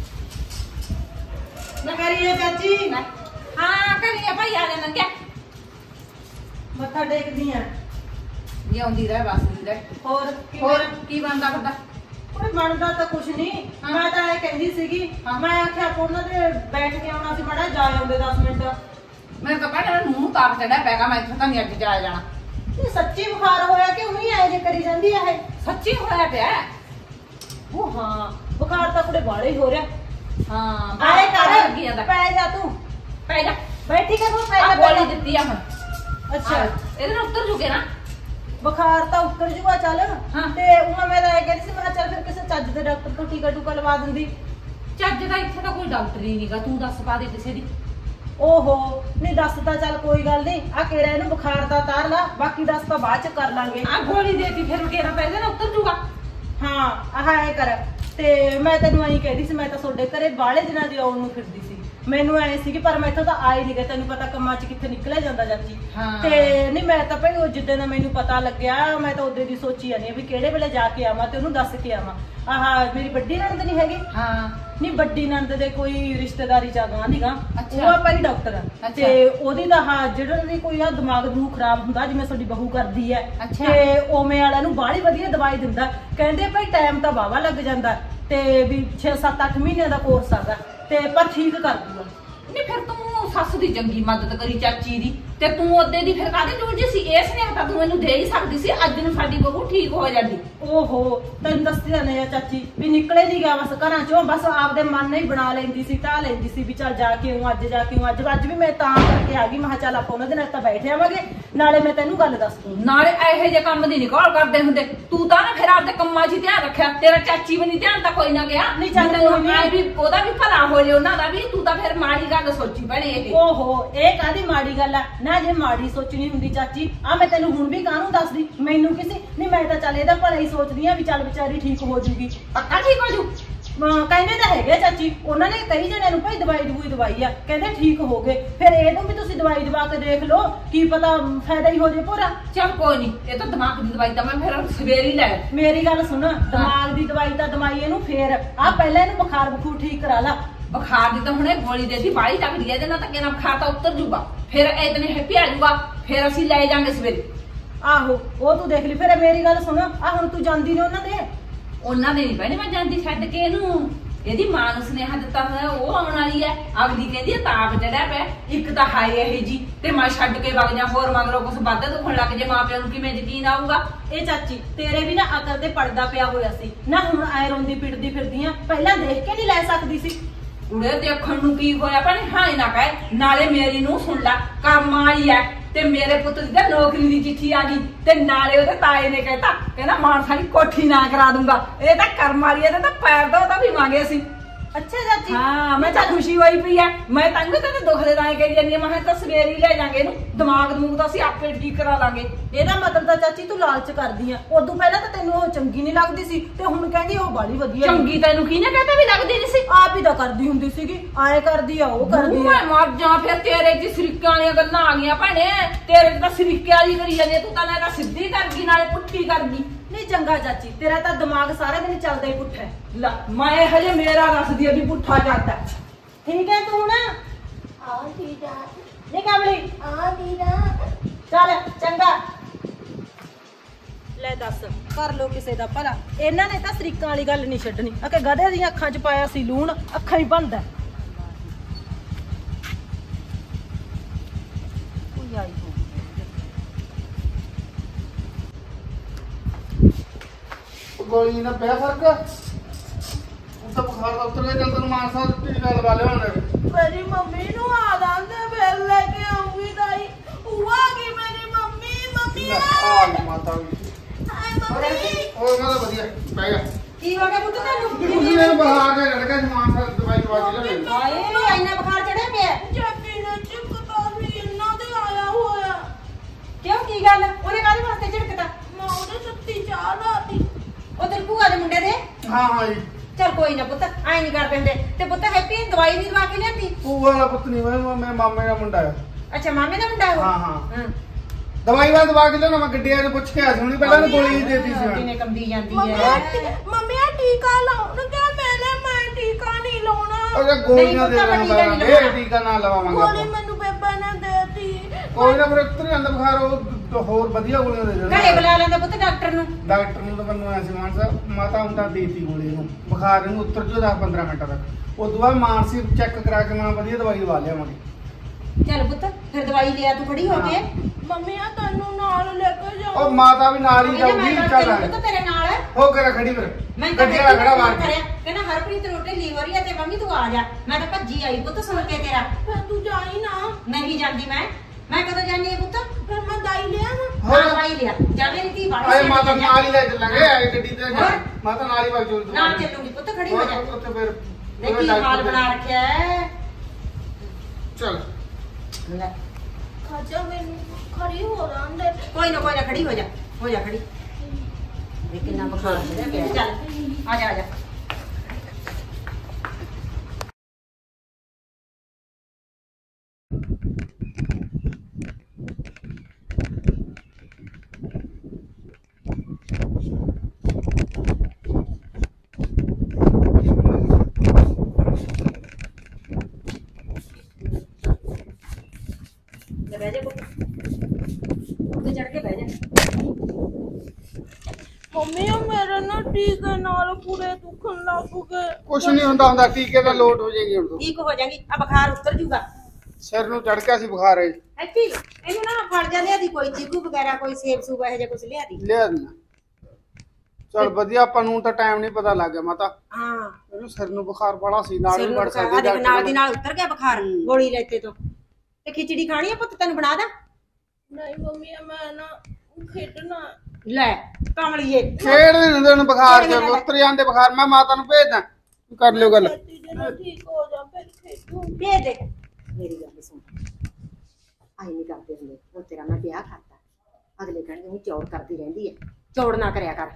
ਨਾ ਕਰੀਏ ਚਾਚੀ। ਲੈ ਹਾਂ ਕਰੀਏ ਭਾਈ ਆ ਜਾਣਾ ਕਿਆ ਮੱਥਾ ਟੇਕਦੀ ਆ। ਜਿਉਂਦੀ ਰਹਿ ਬਸਦੀ ਰਹਿ ਹੋਰ ਹੋਰ ਕੀ ਬਣਦਾ ਫਿਰਦਾ ਕੋਈ ਬਣਦਾ ਤਾਂ ਕੁਛ ਨਹੀਂ। ਹਾਂ। ਮੈਂ ਤਾਂ ਇਹ ਕਹਿੰਦੀ ਸੀਗੀ ਹਾਂ। ਮੈਂ ਆਖਿਆ ਆਪਾਂ ਉਹਨਾਂ ਦੇ ਬੈਠ ਕੇ ਆਉਣਾ ਸੀ, ਬੜਾ ਜਾ ਆਉਂਦੇ 10 ਮਿੰਟ। ਮੈਨੂੰ ਤਾਂ ਪਹਿਲਾਂ ਮੂੰਹ ਤਾਪ ਚੜਿਆ ਪੈਗਾ ਮੈਂ ਇੱਥੋਂ ਤਾਂ ਨਹੀਂ ਅੱਜ ਜਾਇਆ ਜਾਣਾ ਇਹ ਸੱਚੀ ਬੁਖਾਰ ਹੋਇਆ ਕਿ ਉਹੀ ਐ ਜੇ ਕਰੀ ਜਾਂਦੀ ਆ ਇਹ? ਸੱਚੀ ਹੋਇਆ ਪਿਆ ਉਹ ਹਾਂ ਬੁਖਾਰ ਤਾਂ ਕੁੜੇ ਬਾਲੇ ਹੀ ਹੋ ਰਿਹਾ। ਹਾਂ ਆਏ ਕਰ ਲੱਗੀ ਜਾਂਦਾ ਪੈ ਜਾ ਤੂੰ, ਪੈ ਜਾ ਬੈਠੀ ਕਰ ਤੂੰ, ਪੈ ਆ ਜਾ ਗੋਲੀ ਪੈ ਦਿੱਤੀ ਆ ਹੁਣ ਜਾ। ਅੱਛਾ ਇਹਦੇ ਨਾਲ ਉੱਤਰ ਜੂਗੇ ਨਾ ਬੁਖਾਰ ਤਾਂ ਉੱਤਰ ਜੂਗਾ ਚੱਲ। ਹਾਂ। ਤੇ ਉਹ ਮੈਂ ਤਾਂ ਇਹ ਕਹਿੰਦੀ ਸੀ, ਮੈਂ ਕਿਹਾ ਚੱਲ ਫਿਰ ਕਿਸੇ ਚੱਜ ਦੇ ਡਾਕਟਰ ਤੋਂ ਟੀਕਾ ਟੂਕਾ ਲਵਾ ਦਿੰਦੀ। ਚੱਜ ਦਾ ਇੱਥੇ ਤਾਂ ਕੋਈ ਡਾਕਟਰ ਹੀ ਨਹੀਂਗਾ ਤੂੰ ਦੱਸ ਪਾ ਦੇ ਕਿਸੇ ਦੀ ਓਹੋ ਨਹੀਂ ਦੱਸ ਤਾਂ ਚੱਲ ਕੋਈ ਗੱਲ ਨਹੀਂ, ਆ ਕਿਹੜਾ ਇਹਨੂੰ ਬੁਖਾਰ ਦਾ ਤਾਰ ਲਾ, ਬਾਕੀ ਦੱਸ ਤਾਂ ਬਾਅਦ ਚ ਕਰ ਲਾਂਗੇ। ਆ ਗੋਲੀ ਦੇਤੀ ਫਿਰ ਕੇਰਾ ਪੈਸੇ ਨਾ ਉੱਤਰ ਜੂਗਾ ਹਾਂ ਆਹ ਐ ਕਰ ਤੇ ਮੈਂ ਤੈਨੂੰ ਐਂ ਕਹਿੰਦੀ ਸੀ, ਮੈਂ ਤਾਂ ਤੁਹਾਡੇ ਘਰੇ ਬਾਹਲੇ ਦਿਨਾਂ ਦੀ ਆਉਣ ਨੂੰ ਫਿਰਦੀ ਸੀ। ਮੈਨੂੰ ਐ ਸੀ ਕਿ ਪਰ ਮੈਥੋਂ ਤਾਂ ਆ ਹੀ ਨਹੀਂ ਗਿਆ, ਤੈਨੂੰ ਪਤਾ ਕੰਮਾਂ 'ਚ ਕਿੱਥੇ ਨਿਕਲਿਆ ਜਾਂਦਾ ਚਾਚੀ। ਹਾਂ। ਤੇ ਨਹੀਂ ਮੈਂ ਤਾਂ ਭਾਈ ਉਹ ਜਿੱਦਾਂ ਦਾ ਮੈਨੂੰ ਪਤਾ ਲੱਗਿਆ ਮੈਂ ਤਾਂ ਉਹਦੇ ਦੀ ਸੋਚੀ ਜਾਂਦੀ ਵੀ ਕਿਹੜੇ ਵੇਲੇ ਜਾ ਕੇ ਆਵਾਂ ਤੇ ਉਹਨੂੰ ਦੱਸ ਕੇ ਆਵਾਂ। ਆਹ ਮੇਰੀ ਵੱਡੀ ਨਣਦ ਨਹੀਂ ਹੈਗੀ, ਹਾਂ ਨਹੀਂ ਵੱਡੀ ਨਣਦ ਦੇ ਕੋਈ ਰਿਸ਼ਤੇਦਾਰੀ ਚ ਆਗਾ ਨੀਗਾ, ਅੱਛਾ। ਉਹ ਭਾਈ ਡਾਕਟਰ ਆ ਅੱਛਾ। ਤੇ ਉਹਦੀ ਤਾਂ ਹਾਂ ਜਿਹੜਾ ਵੀ ਕੋਈ ਆ ਦਿਮਾਗ ਨੂੰ ਖਰਾਬ ਹੁੰਦਾ ਜਿਵੇਂ ਤੁਹਾਡੀ ਬਹੂ ਕਰਦੀ ਹੈ ਅੱਛਾ। ਤੇ ਉਵੇਂ ਵਾਲਿਆਂ ਨੂੰ ਬਾਹਲੀ ਵਧੀਆ ਦਵਾਈ ਦਿੰਦਾ। ਕਹਿੰਦੇ ਭਾਈ ਟਾਈਮ ਤਾਂ ਵਾਵਾ ਲੱਗ ਜਾਂਦਾ ਤੇ ਵੀ 6-7-8 ਮਹੀਨਿਆਂ ਦਾ ਕੋਰਸ ਆਗਾ ਤੇ ਪਰ ਠੀਕ ਕਰ ਦੂਗਾ। ਨਹੀਂ ਫਿਰ ਤੂੰ ਸੱਸ ਦੀ ਚੰਗੀ ਮਦਦ ਕਰੀ ਚਾਚੀ ਦੀ ਤੇ ਤੂੰ ਉਹਦੇ ਦੀ ਫਿਰ ਕਾਹਦੇ ਜੂਝੀ ਸੀ? ਇਸ ਨੇ ਤਾਂ ਤੂੰ ਮੈਨੂੰ ਦੇ ਹੀ ਸਕਦੀ ਸੀ, ਅੱਜ ਨੂੰ ਸਾਡੀ ਬਹੂ ਠੀਕ ਹੋ ਜਾਂਦੀ। ਓਹੋ ਤੈਨੂੰ ਦੱਸਦੀ ਤਾਂ ਨਹੀਂ ਆ ਚਾਚੀ ਵੀ ਨਿਕਲੇ ਨਹੀਂ ਗਿਆ ਬਸ ਘਰਾਂ ਚੋਂ, ਬਸ ਆਪਦੇ ਮਨ ਨਾਲ ਹੀ ਬਣਾ ਲੈਂਦੀ ਸੀ, ਢਾਹ ਲੈਂਦੀ ਸੀ ਵੀ ਚੱਲ ਜਾ ਕੇ ਆਉਂ, ਅੱਜ ਜਾ ਕੇ ਆਉਂ। ਅੱਜ ਵੀ ਮੈਂ ਤਾਂ ਕਰਕੇ ਆ ਗਈ, ਮੈਂ ਕਿਹਾ ਚੱਲ ਆਪਾਂ ਉਹਨਾਂ ਦੇ ਨਾਲ ਤਾਂ ਬੈਠ ਆਵਾਂਗੇ, ਨਾਲੇ ਮੈਂ ਤੈਨੂੰ ਗੱਲ ਦੱਸ ਦੂੰ। ਨਾਲੇ ਇਹੋ ਜਿਹੇ ਕੰਮ ਦੀ ਨਿਕਾਲ ਕਰਦੇ ਹੁੰਦੇ। ਤੂੰ ਤਾਂ ਨਾ ਫਿਰ ਆਪਦੇ ਕੰਮਾਂ 'ਚ ਧਿਆਨ ਰੱਖਿਆ, ਤੇਰਾ ਚਾਚੀ ਵੀ ਨਹੀਂ ਧਿਆਨ ਤਾਂ ਕੋਈ ਨਾ ਗਿਆ। ਨਹੀਂ ਚੱਲ ਤੈਨੂੰ ਐ ਵੀ ਉਹਦਾ ਵੀ ਭਲਾ ਹੋ ਜੇ, ਉਹਨਾਂ ਦਾ ਵੀ। ਤੂੰ ਤਾਂ ਫਿਰ ਮਾੜੀ ਗੱਲ ਸੋਚੀ ਭੈਣੇ ਇਹ। ਓਹੋ ਇਹ ਕਾਹਦੀ ਮਾੜੀ ਗੱਲ ਆ ਨਾ, ਜੇ ਮਾੜੀ ਸੋਚਣੀ ਹੁੰਦੀ ਚਾਚੀ ਆ ਮੈਂ ਤੈਨੂੰ ਹੁਣ ਵੀ ਕਾਹਨੂੰ ਦੱਸਦੀ, ਮੈਨੂੰ ਕਿਸੇ ਨਹੀਂ, ਮੈਂ ਤਾਂ ਚੱਲ ਇਹਦਾ ਭਲਾ ਹੀ ਸੋਚਦੀ ਆ ਵੀ ਚੱਲ ਵਿਚਾਰੀ ਠੀਕ ਹੋ ਜੂਗੀ। ਪੱਕਾ ਠੀਕ ਹੋ ਜੂ? ਕਹਿੰਦੇ ਤਾਂ ਹੈਗੇ ਚਾਚੀ, ਉਹਨਾਂ ਨੇ ਕਈ ਜਣਿਆਂ ਨੂੰ ਭਾਈ ਦਵਾਈ ਆ, ਕਹਿੰਦੇ ਠੀਕ ਹੋ ਗਏ। ਫਿਰ ਇਹਨੂੰ ਵੀ ਤੁਸੀਂ ਦਵਾਈ ਦਵਾ ਕੇ ਦੇਖ ਲਓ, ਕੀ ਪਤਾ ਫਾਇਦਾ ਹੀ ਹੋ ਜੇ ਪੂਰਾ। ਚੱਲ ਕੋਈ ਨਹੀਂ, ਇਹ ਤਾਂ ਦਿਮਾਗ ਦੀ ਦਵਾਈ ਤਾਂ ਮੈਂ ਫਿਰ ਸਵੇਰੇ ਹੀ ਲੈ। ਮੇਰੀ ਗੱਲ ਸੁਣ, ਦਿਮਾਗ ਦੀ ਦਵਾਈ ਤਾਂ ਦਵਾਈ ਇਹਨੂੰ, ਫੇਰ ਆ ਪਹਿਲਾਂ ਇਹਨੂੰ ਬੁਖਾਰ ਠੀਕ ਕਰਾ ਲਾ। ਬੁਖਾਰ ਦੀ ਤਾਂ ਹੁਣੇ ਗੋਲੀ ਦੇਤੀ, ਬਾਹਲੀ ਲੱਗਦੀ ਹੈ ਇਹਦੇ ਨਾਲ, ਤਾਂ ਕਿਹਨਾਂ ਬੁਖਾਰ ਤਾਂ ਉਤਰ ਜੂਗਾ, ਫਿਰ ਇਤਨੇ ਹੈਪੀ ਆ ਜੂਗਾ, ਫਿਰ ਅਸੀਂ ਲੈ ਜਾਾਂਗੇ ਸਵੇਰੇ। ਆਹੋ ਉਹ ਤੂੰ ਦੇਖ ਲਈ। ਫਿਰ ਮੇਰੀ ਗੱਲ ਸੁਣ, ਆ ਹੁਣ ਤੂੰ ਜਾਂਦੀ ਨੇ ਉਹਨਾਂ ਦੇ ਨਹੀਂ ਭੈਣੇ ਮੈਂ ਜਾਂਦੀ ਛੱਡ ਕੇ ਇਹਨੂੰ। ਇਹਦੀ ਮਾਂ ਨੂੰ ਸੁਨੇਹਾ ਦਿੱਤਾ ਹੋਇਆ, ਉਹ ਆਉਣ ਵਾਲੀ ਹੈ। ਅਗਲੀ ਕਹਿੰਦੀ ਤਾਪ ਚੜਿਆ ਪਿਆ, ਇੱਕ ਤਾਂ ਹਾਏ ਇਹ ਜੀ, ਤੇ ਮੈਂ ਛੱਡ ਕੇ ਵਗ ਜਾ, ਹੋਰ ਮਗਰੋਂ ਕੁਛ ਵੱਧ ਦੁਖਣ ਲੱਗ ਜੇ, ਮਾਂ ਪਿਓ ਨੂੰ ਕਿਵੇਂ ਯਕੀਨ ਆਊਗਾ? ਇਹ ਚਾਚੀ ਤੇਰੇ ਵੀ ਨਾ ਅਕਲ ਤੇ ਪੜਦਾ ਪਿਆ ਹੋਇਆ ਸੀ ਨਾ, ਹੁਣ ਐ ਰੋਂਦੀ ਪਿੱਟਦੀ ਫਿਰਦੀਆਂ, ਪਹਿਲਾਂ ਦੇਖ ਕੇ ਨਹੀਂ ਲੈ ਸਕਦੀ ਸੀ? ਉੜੇ ਦੇਖਣ ਨੂੰ ਕੀ ਹੋਇਆ ਭੈਣੇ, ਹਾਂ ਨਾ ਕਹੇ। ਨਾਲੇ ਮੇਰੀ ਨੂੰ ਸੁਣ ਲੈ, ਕੰਮ ਆਈ ਐ, ਤੇ ਮੇਰੇ ਪੁੱਤ ਦੀ ਤਾਂ ਨੌਕਰੀ ਦੀ ਚਿੱਠੀ ਆ ਗਈ, ਤੇ ਨਾਲੇ ਉਹਦੇ ਤਾਏ ਨੇ ਕਹਿੰਦਾ ਮਾਨਸਾ ਦੀ ਕੋਠੀ ਨਾ ਕਰਾ ਦੂੰਗਾ। ਇਹ ਤਾਂ ਕਰਮ ਵਾਲੀ ਐ, ਤੇ ਤਾਂ ਪੈਰ ਦਾ ਉਹਦਾ ਵੀ ਮੰਗੇ ਸੀ। ਅੱਛਾ ਚਾਚੀ, ਹਾਂ ਮੈਂ ਤਾਂ ਖੁਸ਼ੀ ਹੋਈ ਪਈ ਐ। ਮੈਂ ਤੰਗ ਤੇ ਦੁੱਖ ਦੇ ਦਾਏ ਕਹੀ ਜਾਂਦੀ, ਮੈਂ ਤਾਂ ਸਵੇਰੇ ਹੀ ਲੈ ਜਾਾਂਗੇ ਇਹਨੂੰ, ਦਿਮਾਗ ਦਮੂਗ ਤਾਂ ਅਸੀਂ ਆਪੇ ਠੀਕ ਕਰਾ ਲਾਂਗੇ। ਇਹਦਾ ਮਤਲਬ ਤਾਂ ਚਾਚੀ ਤੂੰ ਲਾਲਚ ਕਰਦੀ ਆ, ਉਦੋਂ ਪਹਿਲਾਂ ਤਾਂ ਤੈਨੂੰ ਉਹ ਚੰਗੀ ਨਹੀਂ ਲੱਗਦੀ ਸੀ, ਤੇ ਹੁਣ ਕਹਿੰਦੀ ਉਹ ਬਾਲੀ ਵਧੀਆ। ਚੰਗੀ ਤੈਨੂੰ ਕਿਹਨੇ ਕਹਿੰਦਾ ਵੀ ਲੱਗਦੀ ਨਹੀਂ ਸੀ? ਆਪ ਹੀ ਤਾਂ ਕਰਦੀ ਹੁੰਦੀ ਸੀਗੀ, ਆਏ ਕਰਦੀ ਆ ਉਹ ਕਰਦੀ ਆ। ਮੈਂ ਮਰ ਜਾ, ਫਿਰ ਤੇਰੇ ਚ ਸਰੀਕਾਂ ਵਾਲੀਆਂ ਗੱਲਾਂ ਆ ਗਈਆਂ ਭੈਣੇ, ਤੇਰੇ ਚ ਤਾਂ ਸਰੀਕੇ ਵਾਲੀ ਕਰੀ ਜਾਂਦੀ, ਤੂੰ ਤਾਂ ਨਾ ਤਾਂ ਸਿੱਧੀ ਕਰ ਗਈ ਨਾਲੇ ਪੁੱਠੀ ਕਰ ਗਈ। ਨਹੀਂ ਚੰਗਾ ਚਾਚੀ, ਤੇਰਾ ਤਾਂ ਦਿਮਾਗ ਸਾਰਾ ਦਿਨ ਚੱਲਦਾ ਹੀ ਪੁੱਠਾ ਹੈ। ਲੈ ਮੈਂ ਹਜੇ ਮੇਰਾ ਦੱਸਦੀ ਆ ਵੀ ਪੁੱਠਾ ਚੱਲਦਾ। ਠੀਕ ਹੈ ਤੂੰ ਨਾ ਆ ਦੀਦਾ ਨਹੀਂ ਕਾਮਲੀ, ਆ ਦੀਦਾ ਚੱਲ ਚੰਗਾ। ਲੈ ਦੱਸ, ਕਰ ਲੋ ਕਿਸੇ ਦਾ ਭਲਾ। ਇਹਨਾਂ ਨੇ ਤਾਂ ਸਰੀਕਾਂ ਵਾਲੀ ਗੱਲ ਨਹੀਂ ਛੱਡਣੀ, ਆ ਕਿ ਗਧੇ ਦੀਆਂ ਅੱਖਾਂ 'ਚ ਪਾਇਆ ਸੀ ਲੂਣ, ਅੱਖਾਂ ਹੀ ਬੰਦ ਹੈ। ਕੋਈ ਆਈ ਗੋਲੀ ਨਾ ਪਿਆ ਫਰਕ, ਉਹ ਤਾਂ ਬੁਖਾਰ ਦਾ ਉਤਰ ਗਿਆ। ਚੱਲ ਤੈਨੂੰ ਮਾਨਸਾ ਟੀਕਾ ਲਵਾ ਲਿਆ ਹੁਣ। ਮੇਰੀ ਮੰਮੀ ਨੂੰ ਆ ਜਾਂਦੇ, ਫਿਰ ਲੈ ਕੇ ਆਉਂਗੀ ਦਾਈ। ਉਹ ਆ ਗਈ ਮੇਰੀ ਮੰਮੀ ਆ ਗਈ ਮਾਤਾ ਵੀ। ਹਾਏ ਮੰਮੀ। ਹੋਰ ਮੈਂ ਤਾਂ ਵਧੀਆ ਬਹਿ ਗਿਆ। ਕੀ ਹੋ ਗਿਆ ਪੁੱਤ ਤੈਨੂੰ? ਤੁਸੀਂ ਨੇ ਬੁਖਾਰ ਕੇ ਲੜ ਗਿਆ, ਮਾਨਸਾ ਦਵਾਈ ਦਵਾ ਕੇ ਲਿਆ। ਹਾਏ ਇੰਨਾ ਬੁਖਾਰ ਚੜਿਆ ਪਿਆ। ਚਾਚੀ ਨੇ ਝਿੜਕਦਾ ਵੀ ਇਹਨਾਂ ਦੇ ਆਇਆ ਹੋਇਆ। ਕਿਉਂ ਕੀ ਗੱਲ? ਉਹਨੇ ਕਾਹਦੇ ਵਾਸਤੇ ਝਿੜਕਦਾ? ਮੈਂ ਉਹਦੇ ਸੱਤੀ ਚਾਹ ਲਾਤੀ। ਉਹ ਤੇਰੀ ਭੂਆ ਦੇ ਮੁੰਡੇ ਦੇ? ਹਾਂ ਜੀ। ਚੱਲ ਕੋਈ ਨਾ ਪੁੱਤ, ਐ ਨਹੀਂ ਕਰ ਦਿੰਦੇ। ਤੇ ਪੁੱਤ ਹੈਪੀ ਦਵਾਈ ਵੀ ਦਵਾ ਕੇ ਲਿਆਂਦੀ? ਉਹ ਵਾਲਾ ਪੁੱਤ ਨਹੀਂ, ਮੈਂ ਮਾਮੇ ਦਾ ਮੁੰਡਾ ਆ। ਅੱਛਾ ਮਾਮੇ ਦਾ ਮੁੰਡਾ ਉਹ? ਹਾਂ ਦਵਾਈ ਵਾਲਾ ਦਵਾ ਕੇ ਲਿਆ ਨਾ, ਮੈਂ ਗੱਡੀਆਂ ਨੂੰ ਪੁੱਛ ਕੇ ਆਇਆ ਸੀ ਹੁਣੀ, ਪਹਿਲਾਂ ਨੂੰ ਗੋਲੀ ਦੇਤੀ ਸੀ। ਕਿਨੇ ਕੰਬੀ ਜਾਂਦੀ ਮੰਮੀ ਹੈ। ਮੰਮੀ ਆ ਟੀਕਾ ਲਾਉਣ ਕਿਹਾ ਮੈਂ ਟੀਕਾ ਨਹੀਂ ਲਾਉਣਾ। ਉਹ ਗੋਲੀਆਂ ਦੇ ਦੇਣਾ, ਟੀਕਾ ਨਾ ਲਵਾਵਾਂਗੇ ਗੋਲੀ ਆਪਾਂ। ਮੈਨੂੰ ਬੇਬੇ ਨੇ ਦੇਤੀ। ਕੋਈ ਨਾ ਫਿਰ ਉਤਰ ਜਾਂਦਾ ਬੁਖਾਰ, ਉਹ ਹੋਰ ਵਧੀਆ ਗੋਲੀਆਂ ਦੇ ਦੇਣਾ। ਘਰੇ ਬੁਲਾ ਲੈਂਦਾ ਪੁੱਤ ਡਾਕਟਰ ਨੂੰ। ਡਾਕਟਰ ਨੂੰ ਤਾਂ ਮੈਨੂੰ ਐ ਸੀ ਮਾਨਸਾ, ਮਾਤਾ ਹੁੰਦਾ ਦੇਤੀ ਗੋਲੀ ਨੂੰ, ਬੁਖਾਰ ਇਹਨੂੰ ਉਤਰ ਜੋ 10-15 ਮਿੰਟਾਂ ਤੱਕ। ਉਹ ਦੁਆ ਮਾਨਸੀ ਚੈੱਕ ਕਰਾ ਕੇ ਮੈਂ ਵਧੀਆ ਦਵਾਈ ਦਵਾ ਲਿਆਵਾਂਗੇ। ਚੱਲ ਪੁੱਤ ਫਿਰ ਦਵਾਈ ਲਿਆ ਤੂੰ ਖੜੀ ਹੋ ਕੇ। ਮੰਮੀ ਆ ਤੈਨੂੰ ਨਾਲ ਲੈ ਕੇ ਜਾਓ। ਉਹ ਮਾਤਾ ਵੀ ਨਾਲ ਹੀ ਜਾਊਗੀ। ਚੱਲ ਪੁੱਤ ਤੇਰੇ ਨਾਲ ਹੈ। ਹੋ ਕੇ ਖੜੀ ਫਿਰ ਮੈਂ ਤਾਂ ਗੱਡੀਆਂ ਖੜਾ ਮਾਰ ਕੇ। ਕਹਿੰਦਾ ਹਰਪ੍ਰੀਤ ਰੋਟੀ ਲੀ ਹੋ ਰਹੀ ਹੈ ਤੇ ਮੰਮੀ ਤੂੰ ਆ ਜਾ। ਮੈਂ ਤਾਂ ਭੱਜੀ ਆਈ ਪੁੱਤ ਸੁਣ ਕੇ ਤੇਰਾ। ਫਿਰ ਤੂੰ ਜਾਈ ਨਾ। ਨਹੀਂ ਜਾਂਦੀ ਮੈਂ ਕਦੋਂ ਜਾਣੀ ਹੈ ਪੁੱਤ? ਫਿਰ ਮੈਂ ਦਾਈ ਲਿਆ ਨਾ। ਹਾਂ ਦਵਾਈ ਲਿਆ ਜਾ ਮੇਰੀ ਧੀ ਬਾੜੀ। ਆਏ ਮਾਤਾ ਨਾਲ ਹੀ ਲੈ ਚੱਲਾਂਗੇ, ਆਏ ਗੱਡੀ ਤੇ ਜਾ। ਮਾਤਾ ਨਾਲ ਹੀ ਵਗ ਜੂ। ਨਾਲ ਚੱਲੂਗੀ ਪੁੱਤ, ਖੜੀ ਹੋ ਜਾ। ਉੱਥੇ ਫਿਰ ਦੇਖੀ ਹਾਲ ਬਣਾ ਰੱਖਿਆ ਹੈ। ਚੱਲ ਲੈ ਖਾਜਾ ਮੈਨੂੰ ਖੜੀ ਹੋ ਰਾਂਦੇ। ਕੋਈ ਨਾ ਖੜੀ ਹੋ ਜਾ ਖੜੀ। ਦੇਖ ਕਿੰਨਾ ਬੁਖਾਰ ਚੜਿਆ ਪਿਆ। ਚੱਲ ਆ ਜਾ ਬਹਿ ਜਾ ਉੱਤੇ ਚੜ ਕੇ ਬਹਿ ਜਾ। ਮੰਮੀ ਆ ਮੇਰੇ ਨਾ ਟੀਕੇ ਨਾਲ ਪੂਰੇ ਦੁਖਣ ਲੱਗ ਗਏ। ਕੁਛ ਨਹੀਂ ਹੁੰਦਾ, ਟੀਕੇ ਦਾ ਲੋਟ ਹੋ ਜਾਏਗੀ ਹੁਣ ਤੋਂ। ਠੀਕ ਹੋ ਜਾਏਗੀ, ਆ ਬੁਖਾਰ ਉਤਰ ਜੂਗਾ। ਸਿਰ ਨੂੰ ਚੜ ਗਿਆ ਸੀ ਬੁਖਾਰ ਹੈ। ਹੈਪੀ ਇਹਨੂੰ ਨਾ ਫੜ ਜਾ ਲਿਆ ਦੀ ਕੋਈ ਚੀਕੂ ਵਗੈਰਾ ਕੋਈ ਸੇਬ ਸੂਬ ਇਹੋ ਜਿਹਾ ਕੁਝ ਲਿਆ ਦੀ। ਲਿਆ ਦਿੰਦਾ। ਚਲ ਵਧੀਆ, ਆਪਾਂ ਨੂੰ ਤਾਂ ਟਾਈਮ ਨਹੀਂ ਪਤਾ ਲੱਗ ਗਿਆ ਮਾਤਾ। ਹਾਂ ਇਹਨੂੰ ਸਿਰ ਨੂੰ ਬੁਖਾਰ ਬੜਾ ਸੀ, ਨਾਲ ਸਿਰ ਵੀ ਨੂੰ ਵੜ ਬੁਖਾਰ ਸਕਦੀ ਆ, ਦੇਖ ਨਾਲ ਦੀ ਨਾਲ ਉਤਰ ਗਿਆ ਬੁਖਾਰ ਗੋਲੀ ਲੈਤੇ ਤੋਂ। ਤੇ ਖਿਚੜੀ ਖਾਣੀ ਆ ਪੁੱਤ, ਤੈਨੂੰ ਬਣਾ ਦਾਂ? ਨਹੀਂ ਮੰਮੀ ਮੈਂ ਨਾ ਖੇਡਣਾ। ਲੈ ਕਮਲੀਏ ਖੇਡ ਦੇ ਦਿੰਦੇ ਉਹਨੂੰ ਬੁਖਾਰ ਚ ਉਤਰ ਜਾਂਦੇ ਬੁਖਾਰ। ਮੈਂ ਮਾਤਾ ਨੂੰ ਭੇਜਦਾ, ਕਰ ਲਿਓ ਗੱਲ। ਜਦੋਂ ਠੀਕ ਹੋ ਜਾ ਫਿਰ ਖੇਡੂ। ਭੇਜ ਦੇ। ਮੇਰੀ ਗੱਲ ਸੁਣ, ਆਈ ਨਹੀਂ ਕਰਦੇ ਹੁੰਦੇ ਉਹ ਤੇਰਾ ਮੈਂ ਵਿਆਹ ਕਰਤਾ, ਅਗਲੇ ਕਹਿਣਗੇ ਉਹ ਚੌੜ ਕਰਦੀ ਰਹਿੰਦੀ ਹੈ। ਚੌੜ ਨਾ ਕਰਿਆ ਕਰ।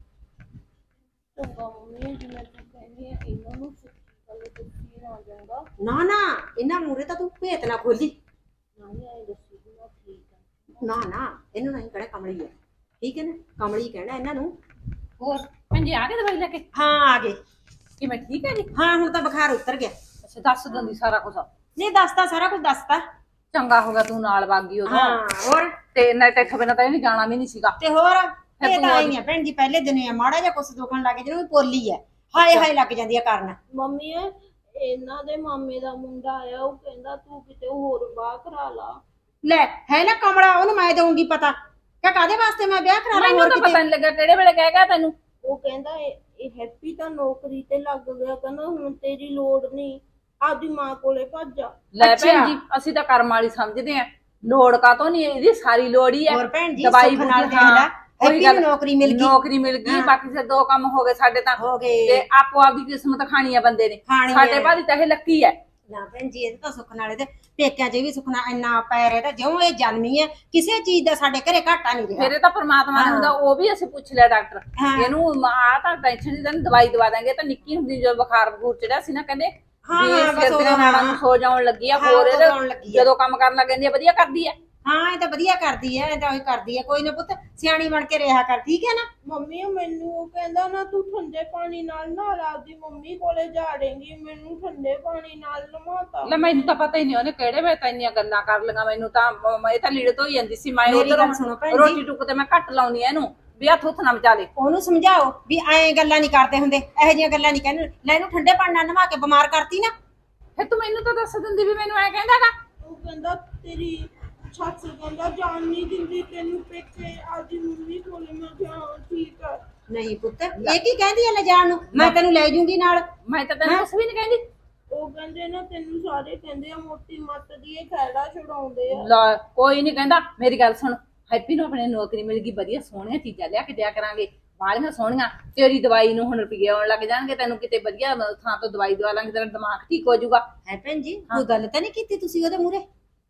ਚੰਗਾ ਮੰਮੀ ਜਿਵੇਂ ਤੂੰ ਕਹਿੰਦੀ ਆ ਇਹਨਾਂ ਨੂੰ ਸੱਚੀ ਗੱਲ ਦੱਸੀ ਨਾ ਜਾਊਗਾ। ਨਾ ਨਾ ਇਹਨਾਂ ਮੂਰੇ ਤਾਂ ਤੂੰ ਭੇਤ ਨਾ ਖੋਲੀ। ਨਹੀਂ ਆਈ ਦੱਸੀ ਵੀ ਮੈਂ ਠੀਕ ਆ। ਨਾ ਨਾ ਇਹਨੂੰ ਨਹੀਂ ਕਹਿਣਾ ਕਮਲੀ ਹੈ, ਠੀਕ ਹੈ ਨਾ, ਕਮਲੀ ਕਹਿਣਾ ਇਹਨਾਂ ਨੂੰ। ਹੋਰ ਭੈਣ ਆ ਗਏ ਦਵਾਈ ਲੈ ਕੇ? ਹਾਂ ਆ ਗਏ। ਕਿਵੇਂ ਠੀਕ ਹੈ ਜੀ? ਹਾਂ ਹੁਣ ਤਾਂ ਬੁਖਾਰ ਉਤਰ ਗਿਆ। ਅੱਛਾ ਦੱਸ ਦਿੰਦੀ ਸਾਰਾ ਕੁਝ। ਨਹੀਂ ਦੱਸਤਾ, ਸਾਰਾ ਕੁਝ ਦੱਸਤਾ। ਚੰਗਾ ਹੋ ਗਿਆ ਤੂੰ ਨਾਲ ਵਗ ਗਈ ਉਦੋਂ। ਹਾਂ ਹੋਰ ਤੇ ਨਾ ਟੈਠ ਬਿਨਾ ਤਾਂ ਇਹਨੇ ਜਾਣਾ ਵੀ ਨਹੀਂ ਸੀਗਾ। ਤੇ ਹੋਰ ਫਿਰ ਇਹ ਤੂੰ ਤਾਂ ਆਈ ਆ ਭੈਣ ਜੀ, ਪਹਿਲੇ ਦਿਨ ਆ ਮਾੜਾ ਜਿਹਾ ਕੁਛ ਦੁਖਣ ਲੱਗ ਜਿਹਨੂੰ ਪੋਲੀ ਹੈ, ਹਾਏ ਹਾਏ ਲੱਗ ਜਾਂਦੀ ਆ ਕਰਨ। ਮੰਮੀ ਇਹਨਾਂ ਦੇ ਮਾਮੇ ਦਾ ਮੁੰਡਾ ਆਇਆ, ਉਹ ਕਹਿੰਦਾ ਤੂੰ ਕਿਤੇ ਹੋਰ ਵਿਆਹ ਕਰਾ ਲਾ। ਲੈ ਹੈ ਨਾ ਕਮਲਾ, ਉਹਨੂੰ ਮੈਂ ਦਊਂਗੀ ਪਤਾ ਕਿ ਕਾਦੇ ਵਾਸਤੇ ਮੈਂ ਵਿਆਹ ਕਰਾ ਲਾਂ। ਮੈਨੂੰ ਹੋਰ ਤਾਂ ਪਤਾ ਕਿਤੇ ਨਹੀਂ ਲੱਗਾ ਕਿਹੜੇ ਵੇਲੇ ਕਹਿ ਗਿਆ ਤੈਨੂੰ। ਉਹ ਕਹਿੰਦਾ ਇਹ ਹੈਪੀ ਤਾਂ ਨੌਕਰੀ ਤੇ ਲੱਗ ਗਿਆ, ਕਹਿੰਦਾ ਹੁਣ ਤੇਰੀ ਲੋੜ ਨਹੀਂ, ਆਪਦੀ ਮਾਂ ਕੋਲੇ ਭੱਜ ਜਾ। ਲੈ ਭੈਣ ਜੀ ਅਸੀਂ ਤਾਂ ਕਰਮ ਵਾਲੀ ਸਮਝਦੇ ਆ, ਲੋੜ ਕਾਤੋਂ ਨਹੀਂ, ਇਹਦੀ ਸਾਰੀ ਲੋੜ ਹੀ ਹੈ। ਹੋਰ ਭੈਣ ਜੀ ਦਵਾਈ ਸੁੱਖ ਨਾਲ ਬੂਟੀ, ਦੇਖ ਲੈ, ਉਹੀ ਹੈਪੀ ਗੱਲ, ਨੂੰ ਨੌਕਰੀ ਮਿਲ ਗਈ। ਨੌਕਰੀ ਮਿਲ ਗਈ, ਬਾਕੀ ਸੇ ਦੋ ਕੰਮ ਹੋ ਗਏ ਸਾਡੇ ਤਾਂ। ਹੋ ਗਏ। ਤੇ ਆਪੋ ਆਪਦੀ ਕਿਸਮਤ ਖਾਣੀ ਆ ਬੰਦੇ ਨੇ। ਖਾਣੀ ਸਾਡੇ ਹੈ। ਭਾਜੀ ਤਾਂ ਇਹ ਲੱਕੀ ਹੈ। ਨਾ ਭੈਣ ਜੀ ਇਹ ਤਾਂ ਸੁੱਖ ਨਾਲ ਇਹਦੇ ਪੇਕਿਆਂ 'ਚ ਵੀ ਸੁੱਖ ਨਾਲ ਇੰਨਾ ਪੈ ਰਿਹਾ ਤਾਂ ਜਿਉਂ ਇਹ ਜਨਮੀ ਹੈ, ਕਿਸੇ ਚੀਜ਼ ਦਾ ਸਾਡੇ ਘਰੇ ਘਾਟਾ ਨਹੀਂ ਰਿਹਾ। ਫਿਰ ਇਹ ਤਾਂ ਪਰਮਾਤਮਾ ਨੇ ਹੁੰਦਾ, ਉਹ ਵੀ ਅਸੀਂ ਪੁੱਛ ਲਿਆ ਡਾਕਟਰ, ਹਾਂ। ਇਹਨੂੰ ਆ ਤਾਂ ਟੈਨਸ਼ਨ ਨਹੀਂ, ਤੈਨੂੰ ਦਵਾਈ ਦਵਾ ਦਾਂਗੇ। ਤਾਂ ਨਿੱਕੀ ਹੁੰਦੀ ਜਦੋਂ ਬੁਖਾਰ ਬਖੂਰ ਚੜਿਆ ਸੀ ਨਾ, ਕਹਿੰਦੇ ਹਾਂ, ਵੀ ਹਾਂ, ਬਸ ਸਿਰ ਦੀਆਂ ਉਦੋਂ ਨਾੜਾਂ ਨੂੰ ਸੋ ਜਾਉਣ ਲੱਗੀ ਆ। ਹਾਂ, ਹੋਰ ਉਦੋਂ ਆਉਣ ਲੱਗੀ ਆ। ਜਦੋਂ ਕੰਮ ਕਰਨ ਲੱਗ ਜਾਂਦੀ ਆ ਵਧੀਆ ਕਰਦੀ ਆ। ਹਾਂ ਇਹ ਤਾਂ ਵਧੀਆ ਕਰਦੀ ਹੈ, ਇਹ ਤਾਂ ਉਹੀ ਕਰਦੀ ਹੈ। ਕੋਈ ਨਾ ਪੁੱਤ ਸਿਆਣੀ ਬਣ ਕੇ ਰਿਹਾ ਕਰ, ਠੀਕ ਹੈ ਨਾ। ਮੰਮੀ ਮੈਨੂੰ ਉਹ ਕਹਿੰਦਾ ਨਾ ਤੂੰ ਠੰਡੇ ਪਾਣੀ ਨਾਲ ਨਹਾ ਆਪਦੀ ਮੰਮੀ ਕੋਲੇ ਜਾੜੇਂਗੀ, ਮੈਨੂੰ ਠੰਡੇ ਪਾਣੀ ਨਾਲ ਨਹਾਤਾ। ਲੈ ਮੈਨੂੰ ਤਾਂ ਪਤਾ ਹੀ ਨਹੀਂ ਉਹਨੇ ਕਿਹੜੇ ਵੇ ਤਾਂ ਇੰਨੀਆਂ ਗੱਲਾਂ ਕਰ ਲਈਆਂ। ਮੈਨੂੰ ਤਾਂ ਇਹ ਤਾਂ ਲੀੜ ਤੋਂ ਹੀ ਜਾਂਦੀ ਸੀ। ਮੈਂ ਮੇਰੀ ਗੱਲ ਉਧਰ ਸੁਣੋ ਭੈਣ ਜੀ। ਰੋਟੀ ਟੁੱਕ ਤੇ ਮੈਂ ਘੱਟ ਲਾਉਣੀ ਆ ਇਹਨੂੰ, ਵੀ ਹੱਥ ਹੁੱਥ ਨਾ ਮਚਾ ਲੈ। ਉਹਨੂੰ ਸਮਝਾਓ ਵੀ ਐਂ ਗੱਲਾਂ ਨਹੀਂ ਕਰਦੇ ਹੁੰਦੇ, ਇਹੋ ਜਿਹੀਆਂ ਗੱਲਾਂ ਨਹੀਂ ਕਹਿੰਦੇ। ਲੈ ਇਹਨੂੰ ਠੰਡੇ ਪਾਣੀ ਨਾਲ ਨਵਾ ਕੇ ਬਿਮਾਰ ਕਰਤੀ ਨਾ। ਫਿਰ ਤੂੰ ਮੈਨੂੰ ਤਾਂ ਦੱਸ ਦਿੰਦੀ ਵੀ ਮੈਨੂੰ ਐ ਕਹਿੰਦਾਗਾ। ਉਹ ਕਹਿੰਦਾ ਤੇਰੀ ਸੱਸ ਕਹਿੰਦਾ ਜਾਣ ਨਹੀਂ ਦਿੰਦੀ ਤੈਨੂੰ ਪੇਕੇ ਆਪਦੀ ਮੰਮੀ ਕੋਲੇ। ਮੈਂ ਕਿਹਾ ਠੀਕ ਆ। ਨਹੀਂ ਪੁੱਤ ਇਹ ਕੀ ਕਹਿੰਦੀ ਹੈ ਲੈ ਜਾਣ ਨੂੰ, ਮੈਂ ਤੈਨੂੰ ਲੈ ਜੂੰਗੀ ਨਾਲ। ਮੈਂ ਤਾਂ ਤੈਨੂੰ ਕੁਛ ਵੀ ਨਹੀਂ ਕਹਿੰਦੀ। ਉਹ ਕਹਿੰਦੇ ਨਾ ਤੈਨੂੰ ਸਾਰੇ ਕਹਿੰਦੇ ਆ ਮੋਟੀ ਮੱਤ ਦੀ ਇਹ ਖੈੜਾ ਛਡਾਉਂਦੇ ਆ। ਲੈ ਕੋਈ ਨਹੀਂ ਕਹਿੰਦਾ। ਮੇਰੀ ਗੱਲ ਸੁਣ, ਹੈਪੀ ਨੂੰ ਆਪਣੇ ਨੌਕਰੀ ਮਿਲ ਗਈ, ਵਧੀਆ ਸੋਹਣੀਆਂ ਚੀਜ਼ਾਂ ਲਿਆ ਕੇ ਦਿਆ ਕਰਾਂਗੇ, ਵਾਲੀਆਂ ਸੋਹਣੀਆਂ। ਤੇਰੀ ਦਵਾਈ ਨੂੰ ਹੁਣ ਰੁਪਈਏ ਆਉਣ ਲੱਗ ਜਾਣਗੇ, ਤੈਨੂੰ ਕਿਤੇ ਵਧੀਆ ਥਾਂ ਤੋਂ ਦਵਾਈ ਦਵਾ ਲਾਂਗੇ, ਤੇਰਾ ਦਿਮਾਗ ਠੀਕ ਹੋ ਜਾਊਗਾ। ਹੈ ਭੈਣ ਜੀ ਕੋਈ ਗੱਲ ਤਾਂ ਨਹੀਂ ਕੀਤੀ ਤੁਸੀਂ ਉਹਦੇ ਮੂਹਰੇ?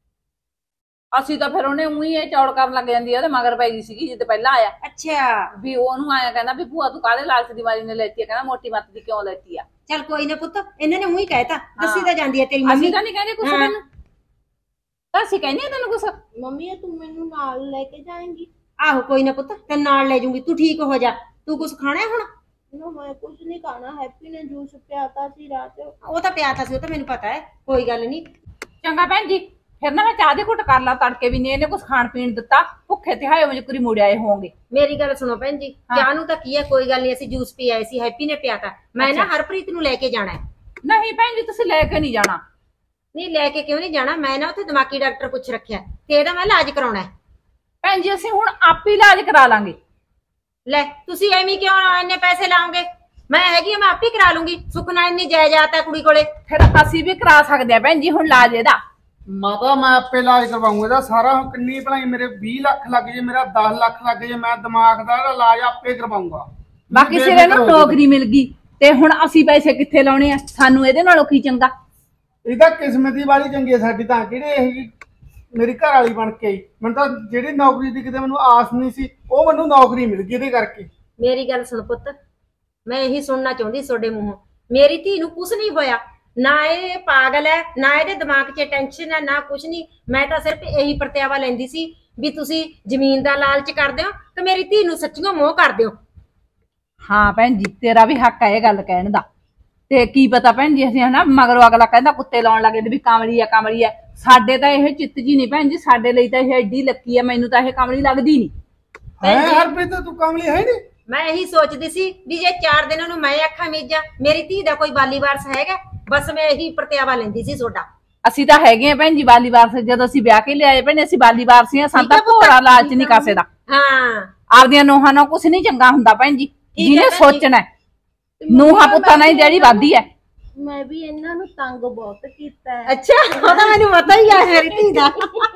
ਅਸੀਂ ਤਾਂ ਫਿਰ ਉਹਨੇ ਉਹੀ ਇਹ ਚੌੜ ਕਰਨ ਲੱਗ ਜਾਂਦੀ ਆ, ਉਹਦੇ ਮਗਰ ਪੈ ਗਈ ਸੀਗੀ ਜਿੱਦ ਪਹਿਲਾਂ ਆਇਆ। ਅੱਛਾ ਵੀ ਉਹਨੂੰ ਆਇਆ ਕਹਿੰਦਾ ਵੀ ਭੂਆ ਤੂੰ ਕਾਹਦੇ ਲਾਲਚ ਦੀ ਵਾਲੀ ਨੇ ਲੈਤੀ ਆ, ਕਹਿੰਦਾ ਮੋਟੀ ਮੱਤ ਦੀ ਕਿਉਂ ਲੈਤੀ ਆ। ਚੱਲ ਕੋਈ ਨਾ ਪੁੱਤ, ਇਹਨਾਂ ਨੇ ਉਹੀ ਕਹਿਤਾ, ਦੱਸੀ ਤਾਂ ਜਾਂਦੀ ਹੈ ਤੇਰੀ ਮੰਮੀ। ਅਸੀਂ ਤਾਂ ਨਹੀਂ ਕਹਿੰਦੇ ਕੁਛ ਤੈਨੂੰ, ਤਾਂ ਅਸੀਂ ਕਹਿੰਦੇ ਆ ਤੈਨੂੰ ਕੁਛ। ਮੰਮੀ ਤੂੰ ਮੈਨੂੰ ਨਾਲ ਲੈ ਕੇ ਜਾਏਂਗੀ? ਆਹੋ ਕੋਈ ਨਾ ਪੁੱਤ ਤੈਨੂੰ ਨਾਲ ਲੈ ਜੂੰਗੀ, ਤੂੰ ਠੀਕ ਹੋ ਜਾ। ਤੂੰ ਕੁਛ ਖਾਣਾ ਹੈ ਹੁਣ? ਨਾ ਮੈਂ ਕੁਝ ਨਹੀਂ ਖਾਣਾ, ਹੈਪੀ ਨੇ ਜੂਸ ਪਿਆਤਾ ਸੀ ਰਾਤ। ਉਹ ਤਾਂ ਪਿਆ ਤਾ ਸੀ, ਉਹ ਤਾਂ ਮੈਨੂੰ ਪਤਾ ਹੈ, ਕੋਈ ਗੱਲ ਨਹੀਂ। ਚੰਗਾ ਭੈਣ ਜੀ, ਫਿਰ ਨਾ ਮੈਂ ਚਾਹ ਦੇ ਘੁੱਟ ਕਰ ਲਾ, ਤੜਕੇ ਵੀ ਨਹੀਂ ਇਹਨੇ ਕੁਛ ਖਾਣ ਪੀਣ ਦਿੱਤਾ, ਭੁੱਖੇ ਤੇ ਹਾਏ ਮੁਝੇ ਕੁਰੀ ਮੁੜ ਆਏ ਹੋਣਗੇ। ਮੇਰੀ ਗੱਲ ਸੁਣੋ ਭੈਣ ਜੀ, ਚਾਹ ਨੂੰ ਤਾਂ ਕੀ ਹੈ, ਕੋਈ ਗੱਲ ਨਹੀਂ, ਅਸੀਂ ਜੂਸ ਪੀ ਆਏ ਸੀ, ਹੈਪੀ ਨੇ ਪਿਆਤਾ। ਮੈਂ ਨਾ ਹਰਪ੍ਰੀਤ ਨੂੰ ਲੈ ਕੇ ਜਾਣਾ ਹੈ। ਨਹੀਂ ਭੈਣ ਜੀ ਤੁਸੀਂ ਲੈ ਕੇ ਨਹੀਂ ਜਾਣਾ। ਨਹੀਂ ਲੈ ਕੇ ਕਿਉਂ ਨਹੀਂ ਜਾਣਾ, ਮੈਂ ਨਾ ਉੱਥੇ ਦਿਮਾਗੀ ਡਾਕਟਰ ਪੁੱਛ ਰੱਖਿਆ ਤੇ ਇਹਦਾ ਮੈਂ ਇਲਾਜ ਕਰਾਉਣਾ ਹੈ। ਭੈਣ ਜੀ ਅਸੀਂ ਹੁਣ ਆਪੇ ਇਲਾਜ ਕਰਾ ਲਾਂਗੇ। ਲੈ ਤੁਸੀਂ ਐਵੇਂ ਕਿਉਂ ਇੰਨੇ ਪੈਸੇ ਲਾਓਗੇ? ਮੈਂ ਹੈਗੀ ਆ, ਮੈਂ ਆਪੇ ਕਰਾ ਲੂੰਗੀ। ਸੁੱਖ ਨਾਲ ਇੰਨੀ ਜਾਇਦਾਦ ਹੈ ਕੁੜੀ ਕੋਲੇ। ਫਿਰ ਅਸੀਂ ਵੀ ਕਰਾ ਸਕਦੇ ਆ ਭੈਣ ਜੀ ਹੁਣ ਇਲਾਜ ਇਹਦਾ। ਮਾਤਾ ਮੈਂ ਆਪੇ ਇਲਾਜ ਕਰਵਾਉਂਗਾ ਇਹਦਾ ਸਾਰਾ। ਕਿੰਨੀ ਭਲਾਈ ਮੇਰੇ 20 ਲੱਖ ਲੱਗ ਜੇ, ਮੇਰਾ 10 ਲੱਖ ਲੱਗ ਜੇ, ਮੈਂ ਦਿਮਾਗ ਦਾ ਇਲਾਜ ਆਪੇ ਕਰਵਾਉਂਗਾ। ਬਾਕੀ ਸਿਰੇ ਨੂੰ ਨੌਕਰੀ ਮਿਲ ਗਈ ਤੇ ਹੁਣ ਅਸੀਂ ਪੈਸੇ ਕਿੱਥੇ ਲਾਉਣੇ ਆ? ਸਾਨੂੰ ਇਹਦੇ ਨਾਲੋਂ ਕੀ ਚੰਗਾ। ਇਹਦਾ ਕਿਸਮਤ ਦੀ ਵਾਲੀ ਚੰਗੀ ਹੈ ਸਾਡੀ ਤਾਂ, ਕਿਹੜੇ ਇਹ ਮੇਰੀ ਘਰ ਵਾਲੀ ਬਣ ਕੇ ਆਈ। ਮੈਨੂੰ ਤਾਂ ਜਿਹੜੀ ਨੌਕਰੀ ਦੀ ਕਿਤੇ ਮੈਨੂੰ ਆਸ ਨਹੀਂ ਸੀ, ਉਹ ਮੈਨੂੰ ਨੌਕਰੀ ਮਿਲ ਗਈ ਇਹਦੇ ਕਰਕੇ। ਮੇਰੀ ਗੱਲ ਸੁਣ ਪੁੱਤ, ਮੈਂ ਇਹੀ ਸੁਣਨਾ ਚਾਹੁੰਦੀ ਤੁਹਾਡੇ ਮੂੰਹੋਂ। ਮੇਰੀ ਧੀ ਨੂੰ ਕੁਝ ਨਹੀਂ ਹੋਇਆ, ਨਾ ਇਹ ਪਾਗਲ ਹੈ, ਨਾ ਇਹਦੇ ਦਿਮਾਗ 'ਚ ਟੈਨਸ਼ਨ ਹੈ, ਨਾ ਕੁਝ ਨਹੀਂ। ਮੈਂ ਤਾਂ ਸਿਰਫ ਇਹੀ ਪ੍ਰਤਿਆਵਾ ਲੈਂਦੀ ਸੀ ਵੀ ਤੁਸੀਂ ਜ਼ਮੀਨ ਦਾ ਲਾਲਚ ਕਰਦੇ ਹੋ ਤੇ ਮੇਰੀ ਧੀ ਨੂੰ ਸੱਚੀਓ ਮੋਹ ਕਰਦੇ ਹੋ। ਹਾਂ ਭੈਣ ਜੀ ਤੇਰਾ ਵੀ ਹੱਕ ਹੈ ਇਹ ਗੱਲ ਕਹਿਣ ਦਾ। ਤੇ ਕੀ ਪਤਾ ਭੈਣ ਜੀ ਅਸੀਂ ਹਨਾ ਮਗਰੋਂ ਅਗਲਾ ਕਹਿੰਦਾ ਕੁੱਤੇ ਲਾਉਣ ਲੱਗੇ ਵੀ ਕਾਮਲੀ ਆ ਕਾਮਲੀ ਆ। ਸਾਡੇ ਤਾਂ ਇਹ ਚਿੱਤ ਜੀ ਨਹੀਂ ਭੈਣ ਜੀ, ਸਾਡੇ ਲਈ ਤਾਂ ਇਹ ਐਡੀ ਲੱਕੀ ਆ, ਮੈਨੂੰ ਤਾਂ ਇਹ ਕਾਮਲੀ ਲੱਗਦੀ ਨਹੀਂ। ਹਰਪ੍ਰੀਤ ਤੂੰ ਕਾਮਲੀ ਹੈ ਨੀ? ਮੈਂ ਇਹੀ ਸੋਚਦੀ ਸੀ ਵੀ ਜੇ 4 ਦਿਨਾਂ ਨੂੰ ਮੈਂ ਅੱਖਾਂ ਮੀਜਾਂ, ਮੇਰੀ ਧੀ ਦਾ ਕੋਈ ਬਾਲੀ ਵਾਰਸ ਹੈਗਾ। ਬਸ ਮੈਂ ਇਹੀ ਪ੍ਰਤਿਆਵਾ ਲੈਂਦੀ ਸੀ ਤੁਹਾਡਾ। ਅਸੀਂ ਤਾਂ ਹੈਗੇ ਆ ਭੈਣ ਜੀ ਬਾਲੀ ਵਾਰਸ। ਜਦੋਂ ਅਸੀਂ ਵਿਆਹ ਕੇ ਲਿਆਏ ਭੈਣੇ ਅਸੀਂ ਬਾਲੀ ਵਾਰਸੀਆਂ। ਸਾਨੂੰ ਤਾਂ ਭੋਰਾ ਲਾਲਚ ਨਹੀਂ ਕਾਸੇ ਦਾ। ਹਾਂ ਆਪਦੀਆਂ ਨੂੰਹਾਂ ਨਾਲ ਕੁਛ ਨਹੀਂ ਚੰਗਾ ਹੁੰਦਾ ਭੈਣ ਜੀ, ਜਿਹਨੇ ਸੋਚਣਾ ਨੂੰਹਾਂ ਪੁੱਤਾਂ ਨਾਲ ਹੀ ਜਿਹੜੀ ਵਾਦੀ ਹੈ। ਮੈਂ ਵੀ ਇਹਨਾਂ ਨੂੰ ਤੰਗ ਬਹੁਤ ਕੀਤਾ ਹੈ। ਅੱਛਾ ਉਹਦਾ ਮੈਨੂੰ ਪਤਾ ਹੀ ਆ ਮੇਰੀ ਧੀ ਦਾ।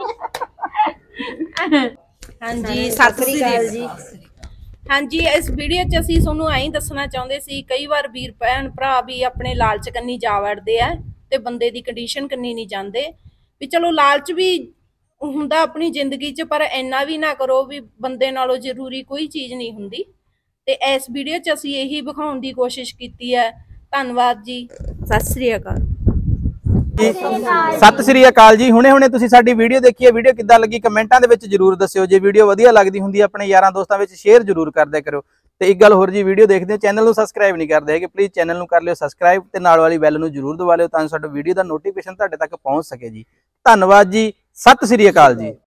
ਹਾਂਜੀ ਸਤਿ ਸ੍ਰੀ ਅਕਾਲ ਜੀ। ਹਾਂਜੀ ਇਸ ਵੀਡੀਓ 'ਚ ਅਸੀਂ ਤੁਹਾਨੂੰ ਐਂ ਦੱਸਣਾ ਚਾਹੁੰਦੇ ਸੀ, ਕਈ ਵਾਰ ਵੀਰ ਭੈਣ ਭਰਾ ਵੀ ਆਪਣੇ ਲਾਲਚ ਕੰਨੀ ਜਾ ਵੜਦੇ ਆ ਤੇ ਬੰਦੇ ਦੀ ਕੰਡੀਸ਼ਨ ਕੰਨੀ ਨਹੀਂ ਜਾਂਦੇ। ਵੀ ਚਲੋ ਲਾਲਚ ਵੀ ਹੁੰਦਾ ਆਪਣੀ ਜ਼ਿੰਦਗੀ 'ਚ, ਪਰ ਇੰਨਾ ਵੀ ਨਾ ਕਰੋ ਵੀ ਬੰਦੇ ਨਾਲੋਂ ਜ਼ਰੂਰੀ ਕੋਈ ਚੀਜ਼ ਨਹੀਂ ਹੁੰਦੀ। ਤੇ ਇਸ ਵੀਡੀਓ 'ਚ ਅਸੀਂ ਇਹੀ ਵਿਖਾਉਣ ਦੀ ਕੋਸ਼ਿਸ਼ ਕੀਤੀ ਹੈ। ਧੰਨਵਾਦ ਜੀ, ਸਤਿ ਸ੍ਰੀ ਅਕਾਲ। ਸਤਿ ਸ੍ਰੀ ਅਕਾਲ ਜੀ। ਹੁਣੇ ਤੁਸੀਂ ਸਾਡੀ ਵੀਡੀਓ ਦੇਖੀ ਹੈ। ਵੀਡੀਓ ਕਿੱਦਾਂ ਲੱਗੀ ਕਮੈਂਟਾਂ ਦੇ ਵਿੱਚ ਜਰੂਰ ਦੱਸਿਓ। ਜੇ ਵੀਡੀਓ ਵਧੀਆ ਲੱਗਦੀ ਹੁੰਦੀ ਹੈ ਆਪਣੇ ਯਾਰਾਂ ਦੋਸਤਾਂ ਵਿੱਚ ਸ਼ੇਅਰ ਜਰੂਰ ਕਰਦਿਆ ਕਰੋ। ਤੇ ਇੱਕ ਗੱਲ ਹੋਰ ਜੀ, ਵੀਡੀਓ ਦੇਖਦੇ ਹੋ ਚੈਨਲ ਨੂੰ ਸਬਸਕ੍ਰਾਈਬ ਨਹੀਂ ਕਰਦੇ ਹੈਗੇ, ਪਲੀਜ਼ ਚੈਨਲ ਨੂੰ ਕਰ ਲਿਓ ਸਬਸਕ੍ਰਾਈਬ ਤੇ ਨਾਲ ਵਾਲੀ ਬੈਲ ਨੂੰ ਜਰੂਰ ਦਬਾ ਲਿਓ ਤਾਂ ਸਾਡਾ ਵੀਡੀਓ ਦਾ ਨੋਟੀਫਿਕੇਸ਼ਨ ਤੁਹਾਡੇ ਤੱਕ ਪਹੁੰਚ ਸਕੇ ਜੀ। ਧੰਨਵਾਦ ਜੀ, ਸਤਿ ਸ੍ਰੀ ਅਕਾਲ ਜੀ।